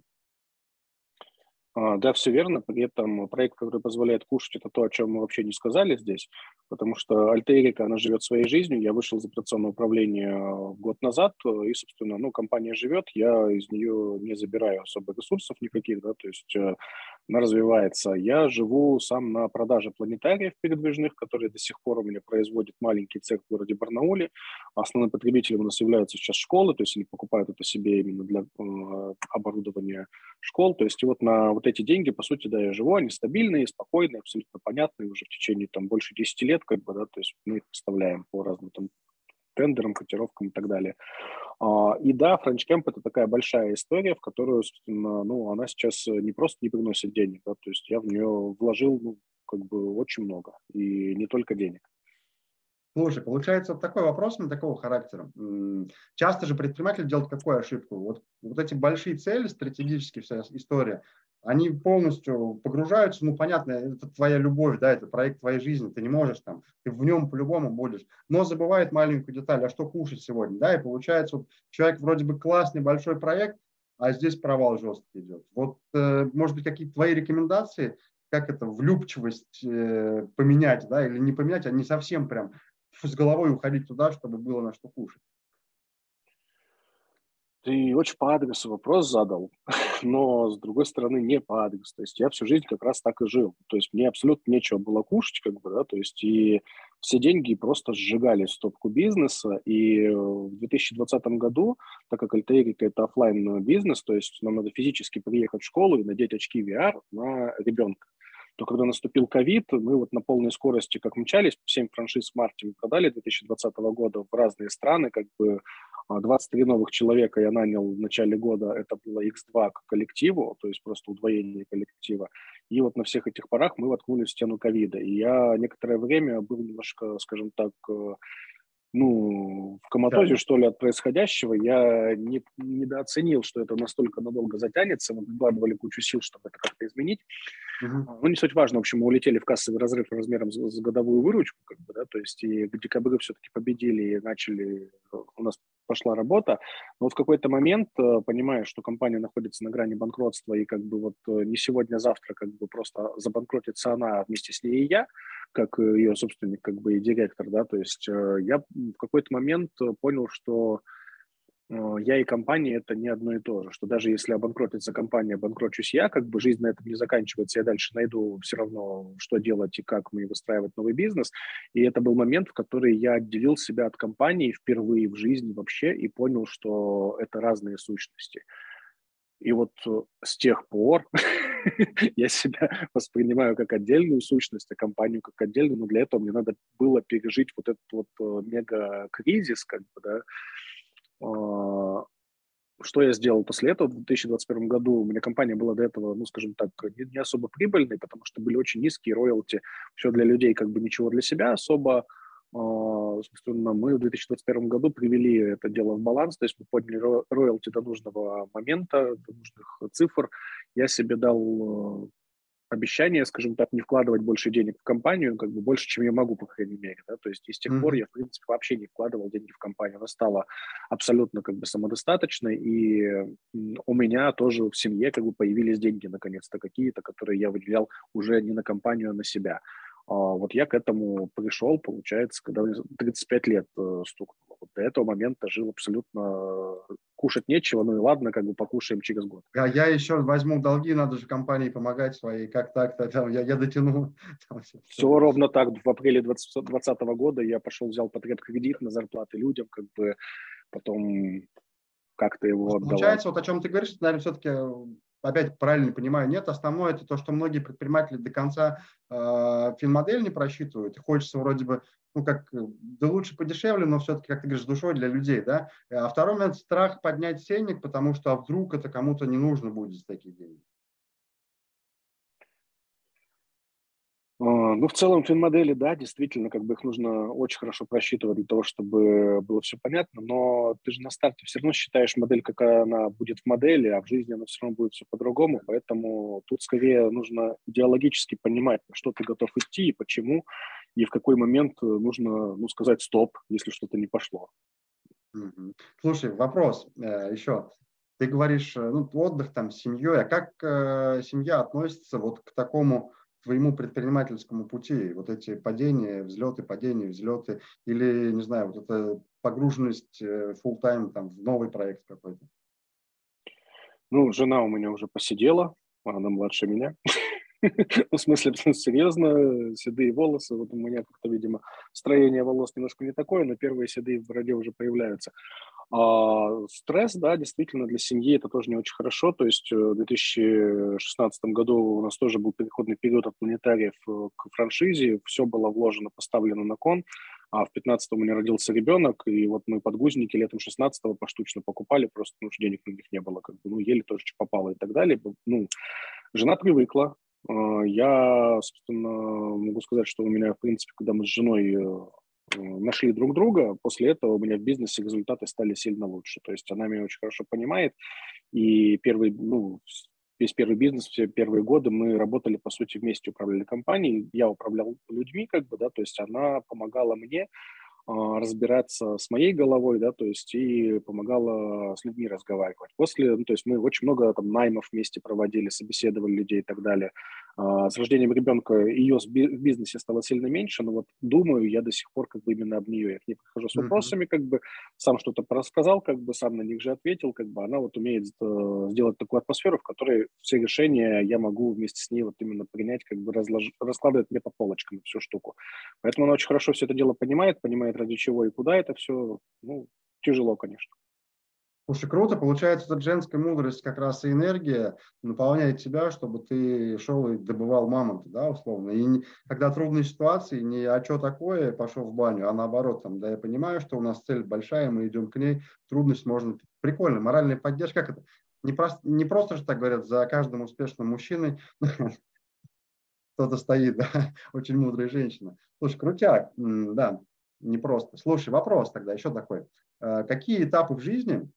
Да, все верно. При этом проект, который позволяет кушать, это то, о чем мы вообще не сказали здесь, потому что Альтер-Эрика, она живет своей жизнью. Я вышел из операционного управления год назад, и, собственно, ну, компания живет, я из нее не забираю особо ресурсов никаких, да, то есть она развивается. Я живу сам на продаже планетариев передвижных, которые до сих пор у меня производит маленький цех в городе Барнауле. Основным потребителем у нас являются сейчас школы, то есть они покупают это себе именно для оборудования школ. То есть и вот на вот эти деньги, по сути, да, я живу, они стабильные, спокойные, абсолютно понятные уже в течение там больше 10 лет, как бы, да, то есть мы их поставляем по разным там тендерам, котировкам и так далее. И да, FrenchCamp – это такая большая история, в которую, собственно, ну, она сейчас не просто не приносит денег, да, то есть я в нее вложил, ну, как бы очень много, и не только денег. Слушай, получается вот такой вопрос не такого характера. Часто же предприниматели делают какую ошибку? Вот эти большие цели, стратегические вся история, они полностью погружаются, ну, понятно, это твоя любовь, да, это проект твоей жизни, ты не можешь там, ты в нем по-любому будешь, но забывает маленькую деталь, а что кушать сегодня, да, и получается, вот человек вроде бы классный, большой проект, а здесь провал жесткий идет. Вот, может быть, какие-то твои рекомендации, как это, влюбчивость поменять, да, или не поменять, а не совсем прям с головой уходить туда, чтобы было на что кушать. Ты очень по адресу вопрос задал, но, с другой стороны, не по адресу. То есть я всю жизнь как раз так и жил. То есть мне абсолютно нечего было кушать, как бы, да, то есть и все деньги просто сжигали в стопку бизнеса. И в 2020 году, так как Альтаирика – это офлайн бизнес, то есть нам надо физически приехать в школу и надеть очки VR на ребенка, то когда наступил ковид, мы вот на полной скорости как мчались, 7 франшиз в марте мы продали 2020 года в разные страны, как бы 23 новых человека я нанял в начале года, это было X2 к коллективу, то есть просто удвоение коллектива. И вот на всех этих парах мы воткнули в стену ковида. И я некоторое время был немножко, скажем так, ну, в коматозе, Печально. что ли, от происходящего. Я недооценил, что это настолько надолго затянется. Мы вкладывали кучу сил, чтобы это как-то изменить. Мгм. Ну, не суть важно. В общем, мы улетели в кассовый разрыв размером с годовую выручку, как бы, да, то есть и к декабрю все-таки победили и начали, у нас пошла работа. Но вот в какой-то момент, понимая, что компания находится на грани банкротства и как бы вот не сегодня, а завтра как бы просто забанкротится она, а вместе с ней и я, как ее собственник, как бы и директор, да, то есть я в какой-то момент понял, что я и компания – это не одно и то же, что даже если обанкротится компания, банкрочусь я, как бы жизнь на этом не заканчивается, я дальше найду все равно, что делать и как мне выстраивать новый бизнес. И это был момент, в который я отделил себя от компании впервые в жизни вообще и понял, что это разные сущности. И вот с тех пор я себя воспринимаю как отдельную сущность, а компанию как отдельную, но для этого мне надо было пережить вот этот вот мега-кризис, как бы, да. Что я сделал после этого? В 2021 году у меня компания была до этого, ну, скажем так, не особо прибыльной, потому что были очень низкие роялти, все для людей, как бы ничего для себя особо. Собственно, мы в 2021 году привели это дело в баланс, то есть мы подняли роялти до нужного момента, до нужных цифр. Я себе дал обещание, скажем так, не вкладывать больше денег в компанию, как бы больше, чем я могу, по крайней мере, да, то есть и с тех пор Мгм. я, в принципе, вообще не вкладывал деньги в компанию, она стала абсолютно как бы самодостаточной, и у меня тоже в семье как бы появились деньги, наконец-то, какие-то, которые я выделял уже не на компанию, а на себя. Вот я к этому пришел, получается, когда мне 35 лет стукнуло. Вот до этого момента жил абсолютно, кушать нечего, ну и ладно, как бы покушаем через год. Я еще возьму долги, надо же компании помогать своей, как так-то, там, я дотяну. Там Все ровно так. В апреле 2020 года я пошел, взял потребкредит на зарплаты людям, как бы потом как-то его отдавал. Получается, вот о чем ты говоришь, наверное, все-таки, опять правильно понимаю, нет, основное это то, что многие предприниматели до конца финмодель не просчитывают, и хочется вроде бы, ну как, да лучше подешевле, но все-таки, как ты говоришь, с душой для людей, да. А второй момент – страх поднять ценник, потому что а вдруг это кому-то не нужно будет за такие деньги. Ну, в целом, финмодели, да, действительно, как бы их нужно очень хорошо просчитывать для того, чтобы было все понятно, но ты же на старте все равно считаешь модель, какая она будет в модели, а в жизни она все равно будет все по-другому, поэтому тут скорее нужно идеологически понимать, на что ты готов идти и почему, и в какой момент нужно, ну, сказать стоп, если что-то не пошло. Мгм. Слушай, вопрос еще. Ты говоришь, ну, отдых там с семьей, а как семья относится вот к такому твоему предпринимательскому пути? Вот эти падения, взлеты, или, не знаю, вот эта погруженность full time там в новый проект какой-то? Ну, жена у меня уже посидела, она младше меня. Ну, в смысле, серьезно, седые волосы. Вот у меня как-то, видимо, строение волос немножко не такое, но первые седые в бороде уже появляются. Стресс, да, действительно, для семьи это тоже не очень хорошо. То есть в 2016 году у нас тоже был переходный период от планетариев к франшизе. Все было вложено, поставлено на кон. а в 15-м у меня родился ребенок, и вот мы подгузники летом 16-го поштучно покупали, просто, ну, денег на них не было, как бы, ну, ели тоже, что попало и так далее. Ну, жена привыкла. Я, собственно, могу сказать, что у меня, в принципе, когда мы с женой нашли друг друга, после этого у меня в бизнесе результаты стали сильно лучше. То есть она меня очень хорошо понимает, и весь первый бизнес, все первые годы мы работали, по сути, вместе, управляли компанией. Я управлял людьми, как бы, да, то есть она помогала мне разбираться с моей головой, да, то есть и помогала с людьми разговаривать. После, ну, то есть мы очень много там наймов вместе проводили, собеседовали людей и так далее. С рождением ребенка ее в бизнесе стало сильно меньше, но вот думаю я до сих пор как бы именно об нее. Я к ней прихожу с Мгм. вопросами, как бы сам что-то рассказал, как бы сам на них же ответил, как бы она вот умеет сделать такую атмосферу, в которой все решения я могу вместе с ней вот именно принять, как бы раскладывать мне по полочкам всю штуку. Поэтому она очень хорошо все это дело понимает, ради чего и куда это все. Ну, тяжело, конечно. Слушай, круто. Получается, эта женская мудрость как раз и энергия наполняет тебя, чтобы ты шел и добывал мамонта, да, условно. И когда трудные ситуации, не «а что такое?» пошел в баню, а наоборот, там, да, я понимаю, что у нас цель большая, мы идем к ней, трудность можно... Прикольно, моральная поддержка, как это? Не просто же так говорят, за каждым успешным мужчиной кто-то стоит, да, очень мудрая женщина. Слушай, крутяк, да, непросто. Слушай, вопрос тогда еще такой. Какие этапы в жизни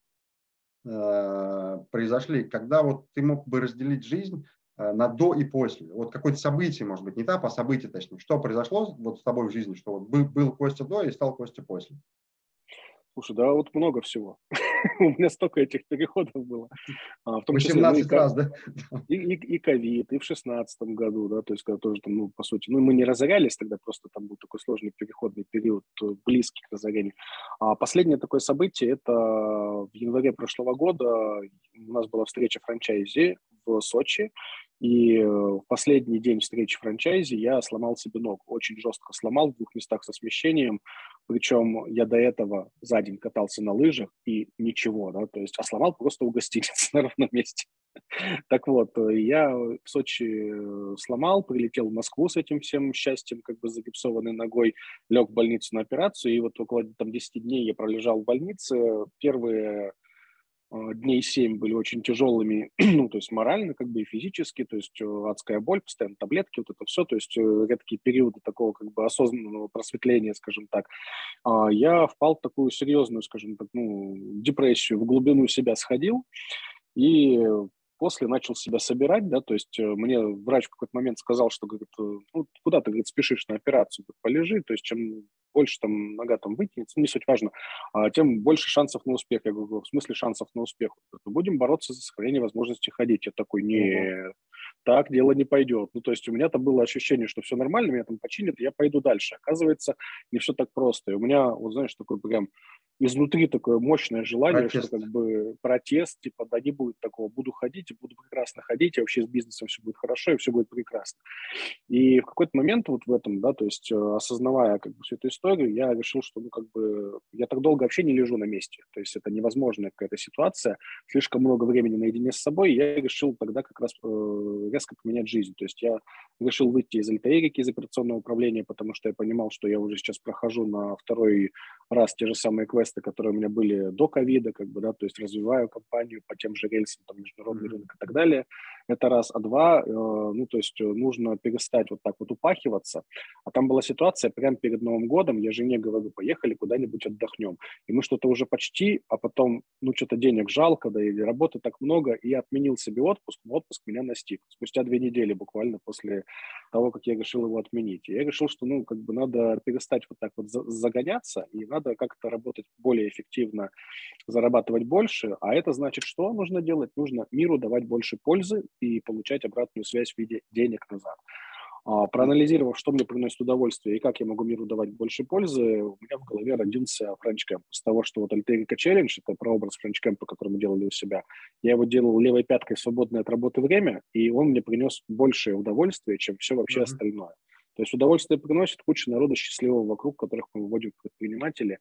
произошли, когда вот ты мог бы разделить жизнь на до и после? Вот какое-то событие, может быть, не этап, а событие, точнее. Что произошло вот с тобой в жизни, что вот был Костя до и стал Костя после? Слушай, да, вот много всего. У меня столько этих переходов было. В том числе, ну, 18 раз, да? и ковид, и в 16-м году, да, то есть, когда тоже там, ну, по сути, ну, мы не разорялись тогда, просто там был такой сложный переходный период, близкий к разорению. А последнее такое событие, это в январе прошлого года у нас была встреча франчайзи в Сочи, и в последний день встречи франчайзи я сломал себе ногу, очень жестко сломал в 2 местах со смещением, причем я до этого за день катался на лыжах и ничего, да, то есть, а сломал просто у гостиницы на ровном месте. Так вот, я в Сочи сломал, прилетел в Москву с этим всем счастьем, как бы загипсованной ногой, лег в больницу на операцию, и вот около там 10 дней я пролежал в больнице. Первые дней 7 были очень тяжелыми, ну, то есть морально, как бы и физически, то есть адская боль, постоянно таблетки, вот это все, то есть редкие периоды такого как бы осознанного просветления, скажем так. Я впал в такую серьезную, скажем так, ну, депрессию, в глубину себя сходил, и после начал себя собирать, да, то есть мне врач в какой-то момент сказал, что, говорит, ну, куда ты, говорит, спешишь на операцию, говорит, полежи, то есть чем больше там нога там вытянется, не суть важно, тем больше шансов на успех. Я говорю, в смысле шансов на успех? Говорит, «Ну, будем бороться за сохранение возможности ходить». Я такой, Ого. не, так дело не пойдет. Ну, то есть у меня там было ощущение, что все нормально, меня там починят, я пойду дальше. Оказывается, не все так просто. И у меня, вот знаешь, такой прям изнутри такое мощное желание, что как Протест. бы протест, типа, да не будет такого, буду ходить, и буду прекрасно ходить, и вообще с бизнесом все будет хорошо, и все будет прекрасно. И в какой-то момент вот в этом, да, то есть осознавая как бы всю эту историю, я решил, что, ну, как бы, я так долго вообще не лежу на месте, то есть это невозможная какая-то ситуация, слишком много времени наедине с собой, и я решил тогда как раз резко поменять жизнь, то есть я решил выйти из альтаирики, из операционного управления, потому что я понимал, что я уже сейчас прохожу на второй раз те же самые квесты, которые у меня были до ковида, как бы, да, то есть развиваю компанию по тем же рельсам, там, международный Мгм. рынок и так далее. Это раз. А два, ну, то есть нужно перестать вот так вот упахиваться. А там была ситуация прямо перед Новым годом, я жене говорю, поехали куда-нибудь отдохнем. И мы что-то уже почти, а потом, ну, что-то денег жалко, да, или работы так много, и я отменил себе отпуск, но отпуск меня настиг. Спустя 2 недели буквально после того, как я решил его отменить. И я решил, что, ну, как бы надо перестать вот так вот загоняться, и надо как-то работать более эффективно, зарабатывать больше. А это значит, что нужно делать? Нужно миру давать больше пользы и получать обратную связь в виде денег назад. Проанализировав, что мне приносит удовольствие и как я могу миру давать больше пользы, у меня в голове родился френч-кэмп. С того, что вот Альтерика Челлендж, это прообраз френч-кэмпа, который мы делали у себя, я его делал левой пяткой в свободное от работы время, и он мне принес большее удовольствие, чем все вообще Мгм. остальное. То есть удовольствие приносит куча народа счастливого вокруг, которых мы выводим в предприниматели.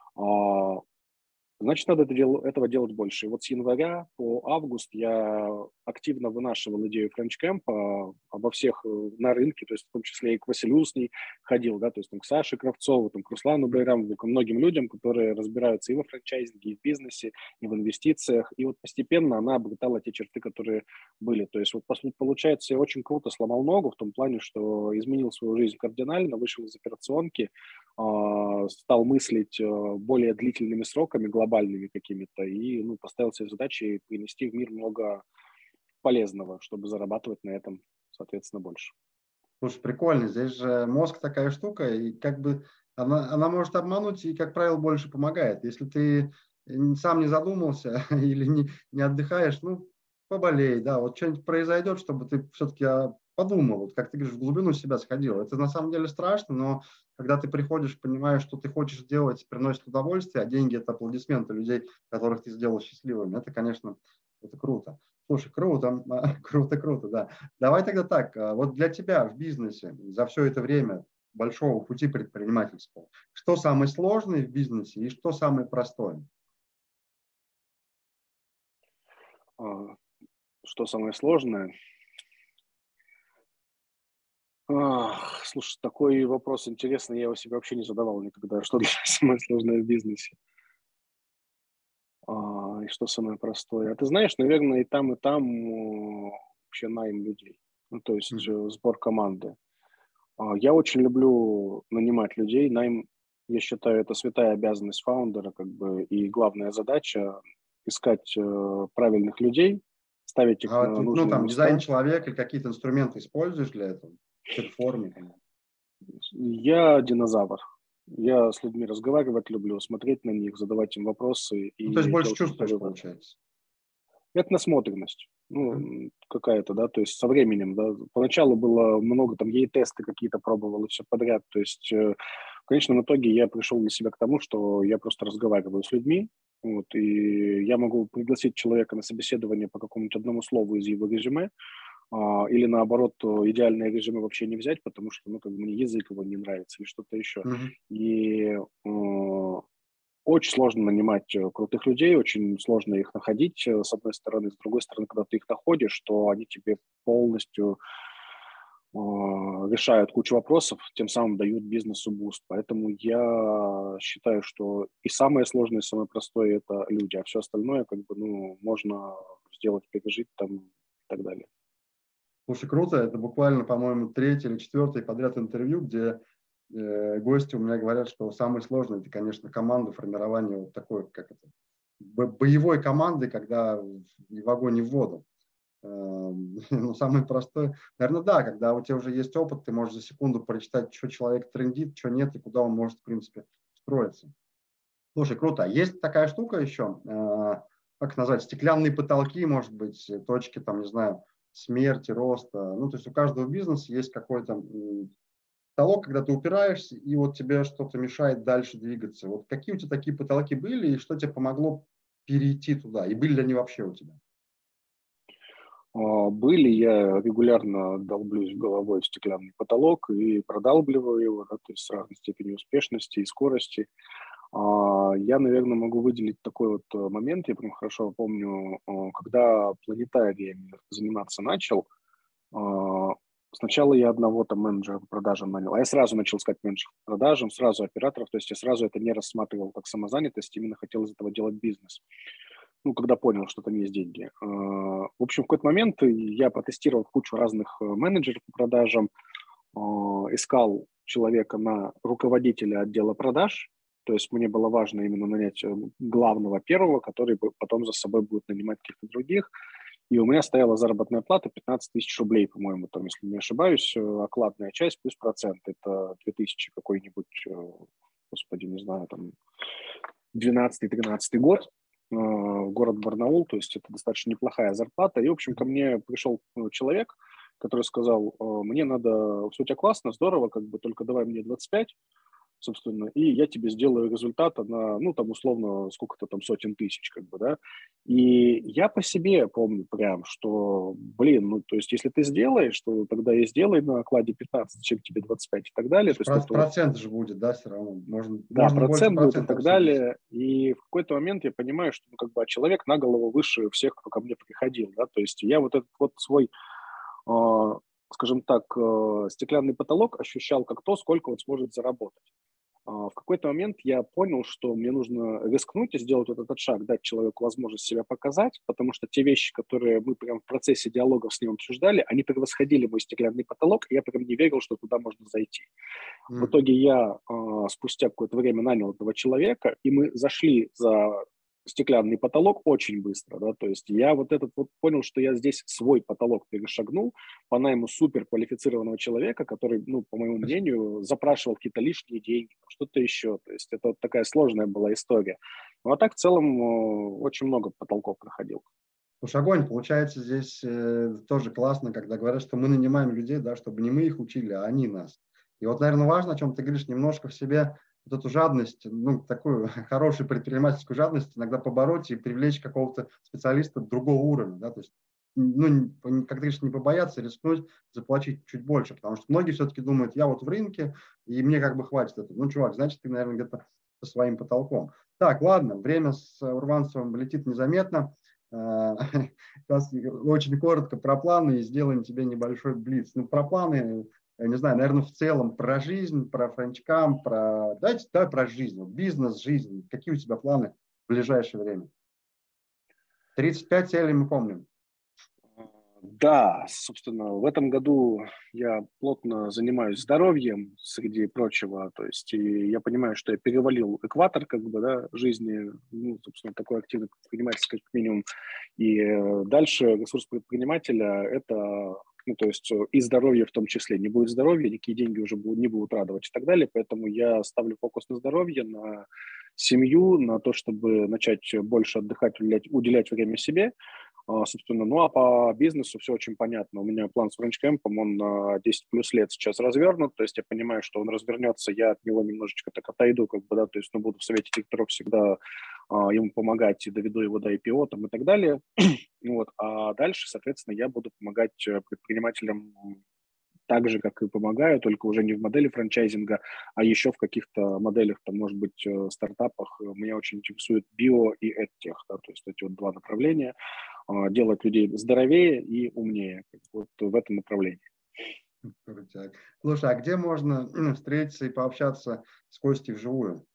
А, Значит, надо этого делать больше. И вот с января по август я активно вынашивал идею френч-кэмпа, обо всех на рынке, то есть в том числе и к Василю с ней ходил, да, то есть там, к Саше Кравцову, там, к Руслану Байрамову, к многим людям, которые разбираются и во франчайзинге, и в бизнесе, и в инвестициях, и вот постепенно она обретала те черты, которые были. То есть вот получается, я очень круто сломал ногу в том плане, что изменил свою жизнь кардинально, вышел из операционки, стал мыслить более длительными сроками, глобальными какими-то, и ну, поставил себе задачи принести в мир много полезного, чтобы зарабатывать на этом, соответственно, больше. Слушай, прикольно. Здесь же мозг такая штука, и как бы она может обмануть и, как правило, больше помогает. Если ты сам не задумался или не отдыхаешь, ну, поболей, да, вот что-нибудь произойдет, чтобы ты все-таки подумал, вот как ты говоришь, в глубину себя сходил. Это на самом деле страшно, но когда ты приходишь, понимаешь, что ты хочешь делать, приносит удовольствие, а деньги – это аплодисменты людей, которых ты сделал счастливыми, это, конечно, это круто. Слушай, круто, круто, да. Давай тогда так, вот для тебя в бизнесе за все это время большого пути предпринимательского, что самое сложное в бизнесе и что самое простое? Что самое сложное? Слушай, такой вопрос интересный, я его себе вообще не задавал никогда. Что для меня самое сложное в бизнесе? И что самое простое? А ты знаешь, наверное, и там вообще найм людей. Ну, то есть сбор команды. Я очень люблю нанимать людей. Найм, я считаю, это святая обязанность фаундера, как бы, и главная задача искать правильных людей, ставить их А на ты, ну, нужные там, дизайн места. человека или какие-то инструменты используешь для этого? Какие-то формы? Там? Я динозавр. Я с людьми разговаривать люблю, смотреть на них, задавать им вопросы Ну, то есть и больше делать какие-то чувствуешь, выводы. получается. Это насмотренность, Мгм. ну, какая-то, да, то есть со временем, да. Поначалу было много, там, ей-тесты какие-то пробовал и все подряд, то есть в конечном итоге я пришел для себя к тому, что я просто разговариваю с людьми, вот, и я могу пригласить человека на собеседование по какому-нибудь одному слову из его резюме, или наоборот, идеальное резюме вообще не взять, потому что, ну, как бы мне язык его не нравится или что-то еще. Мгм. И очень сложно нанимать крутых людей, очень сложно их находить, с одной стороны. С другой стороны, когда ты их находишь, то они тебе полностью решают кучу вопросов, тем самым дают бизнесу буст. Поэтому я считаю, что и самое сложное, и самое простое – это люди, а все остальное, как бы, ну, можно сделать, пережить там и так далее. Слушай, круто. Это буквально, по-моему, третье или четвертое подряд интервью, где гости у меня говорят, что самое сложное – это, конечно, команда, формирование вот такой, как это, боевой команды, когда в огонь и в воду. Ну, самое простое, наверное, да, когда у тебя уже есть опыт, ты можешь за секунду прочитать, что человек трендит, что нет, и куда он может, в принципе, строиться. Слушай, круто. Есть такая штука еще, как назвать, стеклянные потолки, может быть, точки, там, не знаю, смерти, роста. Ну, то есть у каждого бизнеса есть какой-то потолок, когда ты упираешься, и вот тебе что-то мешает дальше двигаться. Вот какие у тебя такие потолки были, и что тебе помогло перейти туда? И были ли они вообще у тебя? Были, я регулярно долблюсь головой в стеклянный потолок и продалбливаю его, да, то есть с разной степенью успешности и скорости. Я, наверное, могу выделить такой вот момент, я прям хорошо помню, когда планетарием заниматься начал, сначала я одного там менеджера по продажам нанял, а я сразу начал искать менеджеров по продажам, сразу операторов, то есть я сразу это не рассматривал как самозанятость, именно хотел из этого делать бизнес. Ну, когда понял, что там есть деньги. В общем, в какой-то момент я протестировал кучу разных менеджеров по продажам, искал человека на руководителя отдела продаж, то есть мне было важно именно нанять главного первого, который потом за собой будет нанимать каких-то других. И у меня стояла заработная плата 15 тысяч рублей, по-моему, там, если не ошибаюсь, окладная часть плюс процент. Это 2000 какой-нибудь, господи, не знаю, там, 12-13 год, город Барнаул, то есть это достаточно неплохая зарплата. И, в общем, ко мне пришел человек, который сказал, мне надо, все у тебя классно, здорово, как бы, только давай мне 25, собственно, и я тебе сделаю результат на, ну, там, условно, сколько-то там сотен тысяч, как бы, да. И я по себе помню прям, что, блин, ну, то есть, если ты сделаешь, то тогда и сделай на окладе 15, чем тебе 25 и так далее. То есть, это вот, Процент же будет, да, все равно. да, Можно больше процент будет и процента так обсудить. далее. И в какой-то момент я понимаю, что, ну, как бы, человек на голову выше всех, кто ко мне приходил, да, то есть я вот этот вот свой скажем так, стеклянный потолок ощущал как то, сколько он сможет заработать. В какой-то момент я понял, что мне нужно рискнуть и сделать вот этот шаг, дать человеку возможность себя показать, потому что те вещи, которые мы прям в процессе диалогов с ним обсуждали, они превосходили мой стеклянный потолок, и я прям не верил, что туда можно зайти. В итоге я спустя какое-то время нанял этого человека, и мы зашли за стеклянный потолок очень быстро, да, то есть я вот этот вот понял, что я здесь свой потолок перешагнул по найму супер квалифицированного человека, который, ну, по моему мнению, запрашивал какие-то лишние деньги, что-то еще, то есть это вот такая сложная была история. Ну, а так в целом очень много потолков проходил. Слушай, огонь, получается, здесь тоже классно, когда говорят, что мы нанимаем людей, да, чтобы не мы их учили, а они нас. И вот, наверное, важно, о чем ты говоришь, немножко в себе вот эту жадность, ну, такую хорошую предпринимательскую жадность иногда побороть и привлечь какого-то специалиста другого уровня, да, то есть, ну, как ты говоришь, не побояться, рискнуть, заплатить чуть больше, потому что многие все-таки думают, я вот в рынке, и мне как бы хватит этого. Ну, чувак, значит, ты, наверное, где-то со своим потолком. Так, ладно, время с Урванцевым летит незаметно. Сейчас очень коротко про планы и сделаем тебе небольшой блиц. Ну, про планы, я не знаю, наверное, в целом про жизнь, про френчкам, давай про жизнь, вот бизнес, жизнь. Какие у тебя планы в ближайшее время? 35 целей мы помним. Да, собственно, в этом году я плотно занимаюсь здоровьем, среди прочего, то есть и я понимаю, что я перевалил экватор, как бы, да, жизни, ну, собственно, такой активный предпринимательский, как минимум, и дальше ресурс предпринимателя – это, ну, то есть и здоровье в том числе. Не будет здоровья, никакие деньги уже не будут радовать и так далее, поэтому я ставлю фокус на здоровье, на семью, на то, чтобы начать больше отдыхать, уделять время себе. Собственно, ну а по бизнесу все очень понятно. У меня план с френчкэмпом, он на 10 плюс лет сейчас развернут, то есть я понимаю, что он развернется, я от него немножечко так отойду, как бы, да, то есть, ну, буду в совете директоров всегда ему помогать и доведу его до IPO там, и так далее. Вот. А дальше, соответственно, я буду помогать предпринимателям так же, как и помогаю, только уже не в модели франчайзинга, а еще в каких-то моделях, там, может быть, стартапах. Меня очень интересует био и эдтех, да, то есть эти вот два направления, делать людей здоровее и умнее, вот в этом направлении. Крутяк. Слушай, а где можно встретиться и пообщаться с Костей вживую?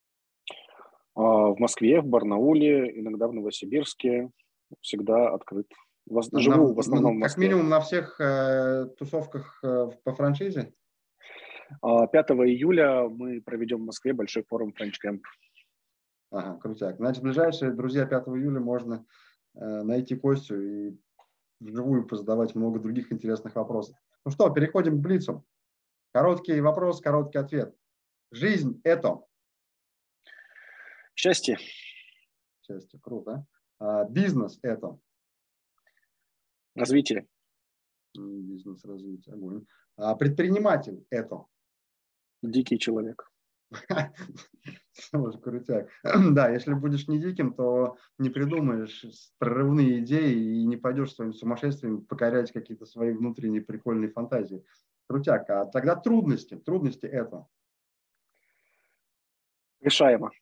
В Москве, в Барнауле, иногда в Новосибирске, всегда открыт. Живу в основном в Как Москве. минимум на всех тусовках по франшизе? 5 июля мы проведем в Москве большой форум French Camp. Ага, крутяк. Значит, ближайшие, друзья, 5 июля можно найти Костю и вживую позадавать много других интересных вопросов. Ну что, переходим к блицу. Короткий вопрос, короткий ответ. Жизнь – это? Счастье. Счастье, круто. Бизнес – это? Развитие. Бизнес, развитие, огонь. Предприниматель – это? Дикий человек. Крутяк. Да, если будешь не диким, то не придумаешь прорывные идеи и не пойдешь своим сумасшествием покорять какие-то свои внутренние прикольные фантазии. Крутяк. А тогда трудности. Трудности это? Решаемо.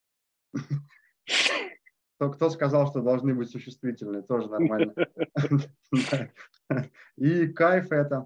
Кто сказал, что должны быть существительные? Тоже нормально. И кайф это?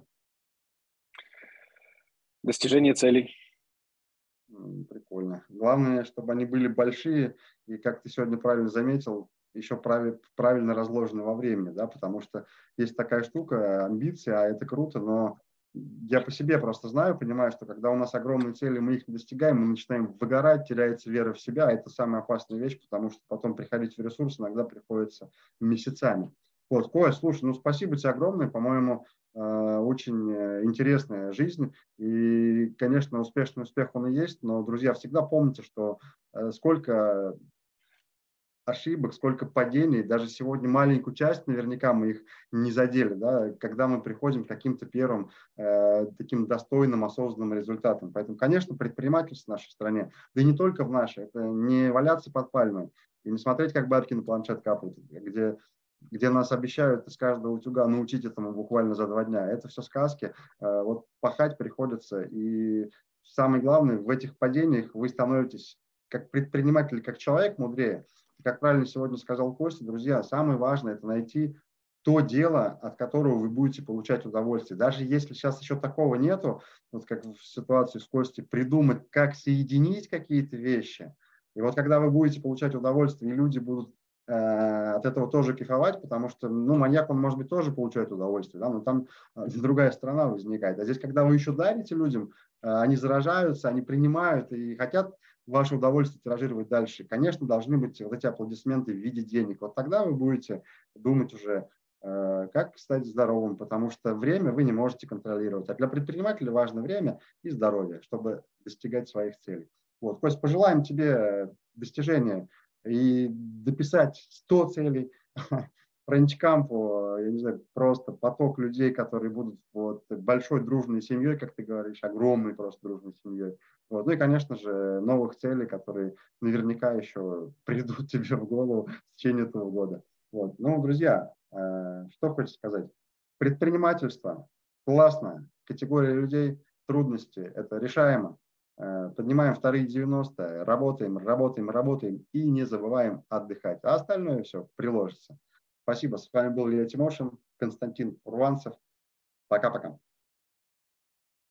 Достижение целей. Прикольно. Главное, чтобы они были большие и, как ты сегодня правильно заметил, еще правильно разложены во времени, да, потому что есть такая штука, амбиции, а это круто, но я по себе просто знаю, понимаю, что когда у нас огромные цели, мы их не достигаем, мы начинаем выгорать, теряется вера в себя, а это самая опасная вещь, потому что потом приходить в ресурс иногда приходится месяцами. Вот, Коя, слушай, ну спасибо тебе огромное, по-моему, очень интересная жизнь, и, конечно, успешный успех он и есть, но, друзья, всегда помните, что сколько ошибок, сколько падений, даже сегодня маленькую часть, наверняка мы их не задели, да, когда мы приходим к каким-то первым таким достойным, осознанным результатам. Поэтому, конечно, предпринимательство в нашей стране, да и не только в нашей, это не валяться под пальмой и не смотреть, как бабки на планшет капают, где нас обещают из каждого утюга научить этому буквально за 2 дня. Это все сказки. Вот пахать приходится. И самое главное, в этих падениях вы становитесь как предприниматель, как человек мудрее. Как правильно сегодня сказал Костя, друзья, самое важное – это найти то дело, от которого вы будете получать удовольствие. Даже если сейчас еще такого нету, вот как в ситуации с Костей, придумать, как соединить какие-то вещи. И вот когда вы будете получать удовольствие, и люди будут от этого тоже кайфовать, потому что, ну, маньяк, он, может быть, тоже получает удовольствие, да, но там другая сторона возникает. А здесь, когда вы еще дарите людям, они заражаются, они принимают и хотят ваше удовольствие тиражировать дальше. Конечно, должны быть вот эти аплодисменты в виде денег. Вот тогда вы будете думать уже, как стать здоровым, потому что время вы не можете контролировать. А для предпринимателя важно время и здоровье, чтобы достигать своих целей. Вот. Кость, пожелаем тебе достижения и дописать 100 целей, френч-кампу, я не знаю, просто поток людей, которые будут вот большой дружной семьей, как ты говоришь, огромной просто дружной семьей. Вот. Ну и, конечно же, новых целей, которые наверняка еще придут тебе в голову в течение этого года. Вот. Ну, друзья, что хочется сказать? Предпринимательство классно, категория людей, трудности, это решаемо. Поднимаем вторые 90, работаем, работаем, работаем и не забываем отдыхать. А остальное все приложится. Спасибо. С вами был Илья Тимошин, Константин Урванцев. Пока-пока.